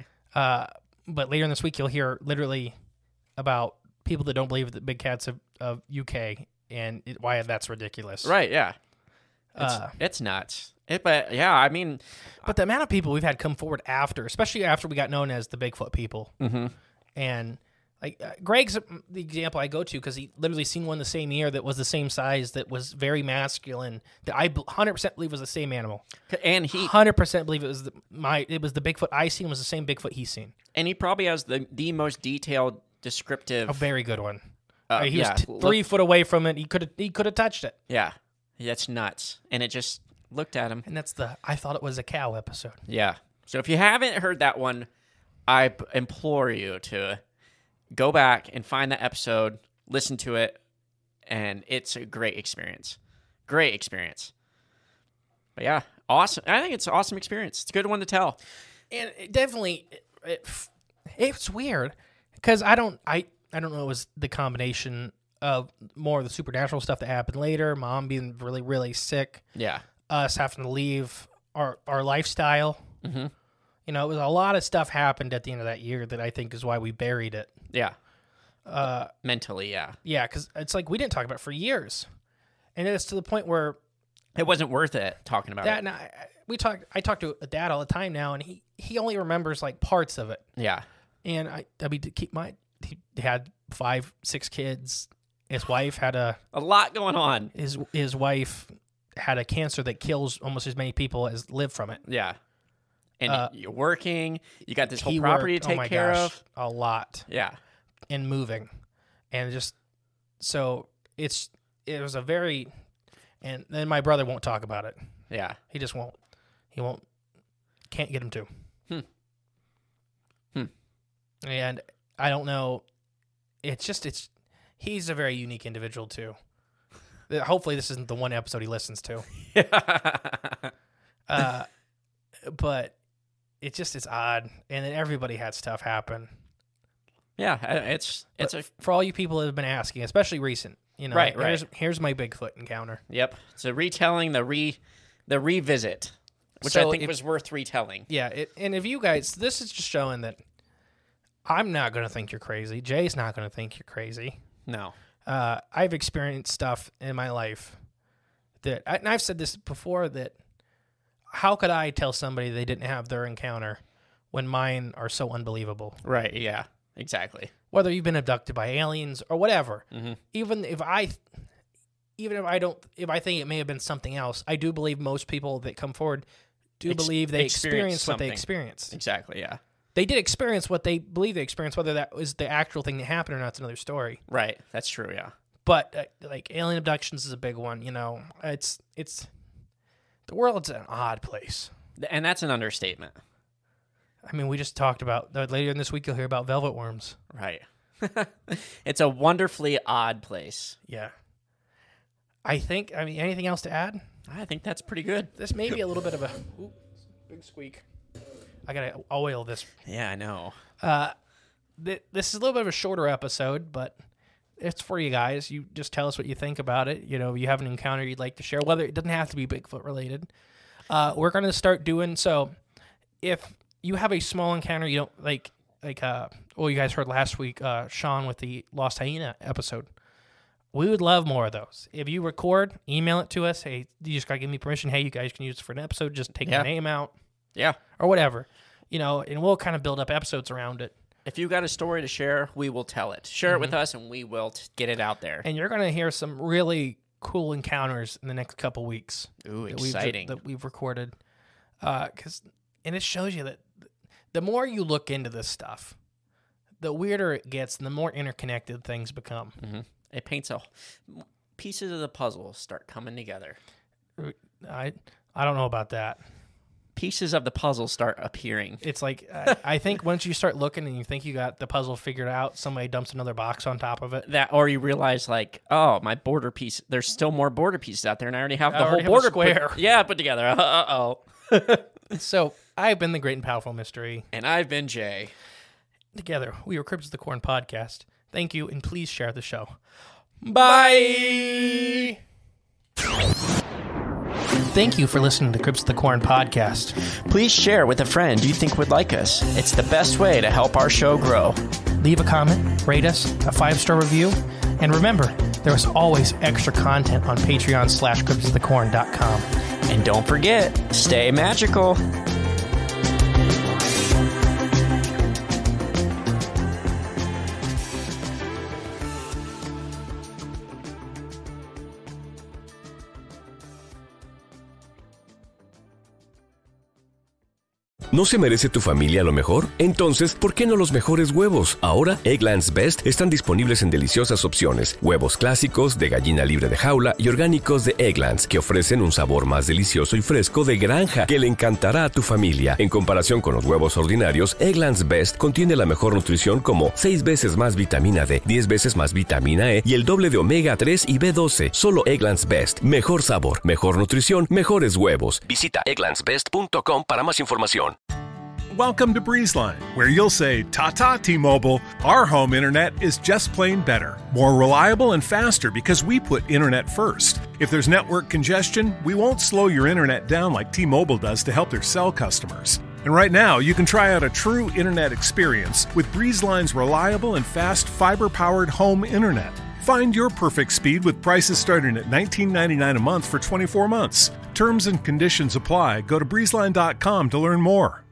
[SPEAKER 4] But later in this week, you'll hear literally about people that don't believe the big cats of UK and why that's ridiculous.
[SPEAKER 6] Right, yeah. It's nuts. But I mean...
[SPEAKER 4] But the amount of people we've had come forward after, especially after we got known as the Bigfoot people.
[SPEAKER 6] Mm-hmm.
[SPEAKER 4] And like Greg's the example I go to because he literally seen one the same year that was the same size, that was very masculine, that I 100% believe was the same animal.
[SPEAKER 6] And he
[SPEAKER 4] 100% believe it was the Bigfoot I seen was the same Bigfoot he's seen.
[SPEAKER 6] And he probably has the most detailed, descriptive...
[SPEAKER 4] A very good one. He
[SPEAKER 6] yeah,
[SPEAKER 4] was 3 foot away from it. He could have touched it.
[SPEAKER 6] Yeah. That's nuts. And it just looked at him.
[SPEAKER 4] And that's the I thought it was a cow episode.
[SPEAKER 6] Yeah. So if you haven't heard that one, I implore you to go back and find that episode, listen to it, and it's a great experience. Great experience. But yeah, awesome. I think it's an awesome experience. It's a good one to tell.
[SPEAKER 4] And it definitely, it's weird because I don't know. It was the combination of more of the supernatural stuff that happened later. Mom being really, really sick.
[SPEAKER 6] Yeah.
[SPEAKER 4] Us having to leave our lifestyle.
[SPEAKER 6] Mm-hmm.
[SPEAKER 4] It was a lot of stuff happened at the end of that year that I think is why we buried it.
[SPEAKER 6] Yeah. Mentally, yeah.
[SPEAKER 4] Yeah, because it's like we didn't talk about it for years. And it's to the point where...
[SPEAKER 6] It wasn't worth it talking about it.
[SPEAKER 4] I talk to Dad all the time now, and he only remembers like parts of it.
[SPEAKER 6] Yeah.
[SPEAKER 4] And he had 5-6 kids. His wife had a
[SPEAKER 6] lot going on.
[SPEAKER 4] His wife had a cancer that kills almost as many people as live from it.
[SPEAKER 6] Yeah. And you're working. You got this whole property to take care of.
[SPEAKER 4] A lot.
[SPEAKER 6] Yeah.
[SPEAKER 4] And moving. And just so it was a very, and then my brother won't talk about it.
[SPEAKER 6] Yeah.
[SPEAKER 4] He just won't. He won't. Can't get him to. And I don't know. He's a very unique individual too. Hopefully this isn't the one episode he listens to. But it's odd. And then everybody had stuff happen.
[SPEAKER 6] Yeah,
[SPEAKER 4] for all you people that have been asking, especially recent,
[SPEAKER 6] right.
[SPEAKER 4] Here's my Bigfoot encounter.
[SPEAKER 6] Yep, it's a retelling, the revisit, which I think was worth retelling.
[SPEAKER 4] Yeah, and if you guys, this is just showing that I'm not going to think you're crazy. Jay's not going to think you're crazy.
[SPEAKER 6] No,
[SPEAKER 4] I've experienced stuff in my life and I've said this before, that how could I tell somebody they didn't have their encounter when mine are so unbelievable?
[SPEAKER 6] Right. Yeah. Exactly.
[SPEAKER 4] Whether you've been abducted by aliens or whatever, even if I think it may have been something else, I do believe most people that come forward do believe they experienced what they experienced.
[SPEAKER 6] Exactly. Yeah.
[SPEAKER 4] They did experience what they believe they experienced. Whether that was the actual thing that happened or not, it's another story.
[SPEAKER 6] Right. That's true. Yeah.
[SPEAKER 4] But like alien abductions is a big one. It's the world's an odd place,
[SPEAKER 6] and that's an understatement.
[SPEAKER 4] I mean, we just talked about later in this week. You'll hear about velvet worms.
[SPEAKER 6] Right. It's a wonderfully odd place.
[SPEAKER 4] Yeah. Anything else to add?
[SPEAKER 6] I think that's pretty good.
[SPEAKER 4] This may be a little bit of a big squeak. I gotta oil this.
[SPEAKER 6] Yeah, I know.
[SPEAKER 4] This is a little bit of a shorter episode, but it's for you guys. You just tell us what you think about it. You have an encounter you'd like to share, whether it doesn't have to be Bigfoot related. We're going to start doing so. If you have a small encounter you don't like you guys heard last week, Sean with the Lost Hyena episode. We would love more of those. If you record, email it to us. Hey, you just got to give me permission. Hey, you guys can use it for an episode. Just take the name out.
[SPEAKER 6] Yeah.
[SPEAKER 4] Or whatever. And we'll kind of build up episodes around it.
[SPEAKER 6] If you got a story to share, we will tell it. Share it with us, and we will get it out there.
[SPEAKER 4] And you're going to hear some really cool encounters in the next couple weeks.
[SPEAKER 6] Ooh, exciting.
[SPEAKER 4] That we've recorded. And it shows you that the more you look into this stuff, the weirder it gets and the more interconnected things become.
[SPEAKER 6] Mm-hmm. It paints pieces of the puzzle start coming together.
[SPEAKER 4] I don't know about that.
[SPEAKER 6] Pieces of the puzzle start appearing.
[SPEAKER 4] It's like, I think once you start looking and you think you got the puzzle figured out, somebody dumps another box on top of it.
[SPEAKER 6] Or you realize, like, oh, my border piece, there's still more border pieces out there, and I already have the whole border
[SPEAKER 4] square.
[SPEAKER 6] put together. Uh-oh.
[SPEAKER 4] So, I've been the Great and Powerful Mystery.
[SPEAKER 6] And I've been Jay.
[SPEAKER 4] Together, we are Cryptids of the Corn podcast. Thank you, and please share the show.
[SPEAKER 6] Bye!
[SPEAKER 4] Thank you for listening to Cryptids of the Corn podcast.
[SPEAKER 6] Please share with a friend you think would like us. It's the best way to help our show grow.
[SPEAKER 4] Leave a comment, rate us, a 5-star review, and remember, there is always extra content on Patreon/CryptidsOfTheCorn.com.
[SPEAKER 6] And don't forget, stay magical.
[SPEAKER 9] ¿No se merece tu familia lo mejor? Entonces, ¿por qué no los mejores huevos? Ahora, Eggland's Best están disponibles en deliciosas opciones. Huevos clásicos, de gallina libre de jaula y orgánicos de Eggland's, que ofrecen un sabor más delicioso y fresco de granja que le encantará a tu familia. En comparación con los huevos ordinarios, Eggland's Best contiene la mejor nutrición como 6 veces más vitamina D, 10 veces más vitamina E y el doble de omega 3 y B12. Solo Eggland's Best. Mejor sabor, mejor nutrición, mejores huevos. Visita egglandsbest.com para más información.
[SPEAKER 1] Welcome to BreezeLine, where you'll say, "Ta-ta, T-Mobile, our home internet is just plain better. More reliable and faster because we put internet first. If there's network congestion, we won't slow your internet down like T-Mobile does to help their cell customers." And right now, you can try out a true internet experience with BreezeLine's reliable and fast fiber-powered home internet. Find your perfect speed with prices starting at $19.99 a month for 24 months. Terms and conditions apply. Go to breezeline.com to learn more.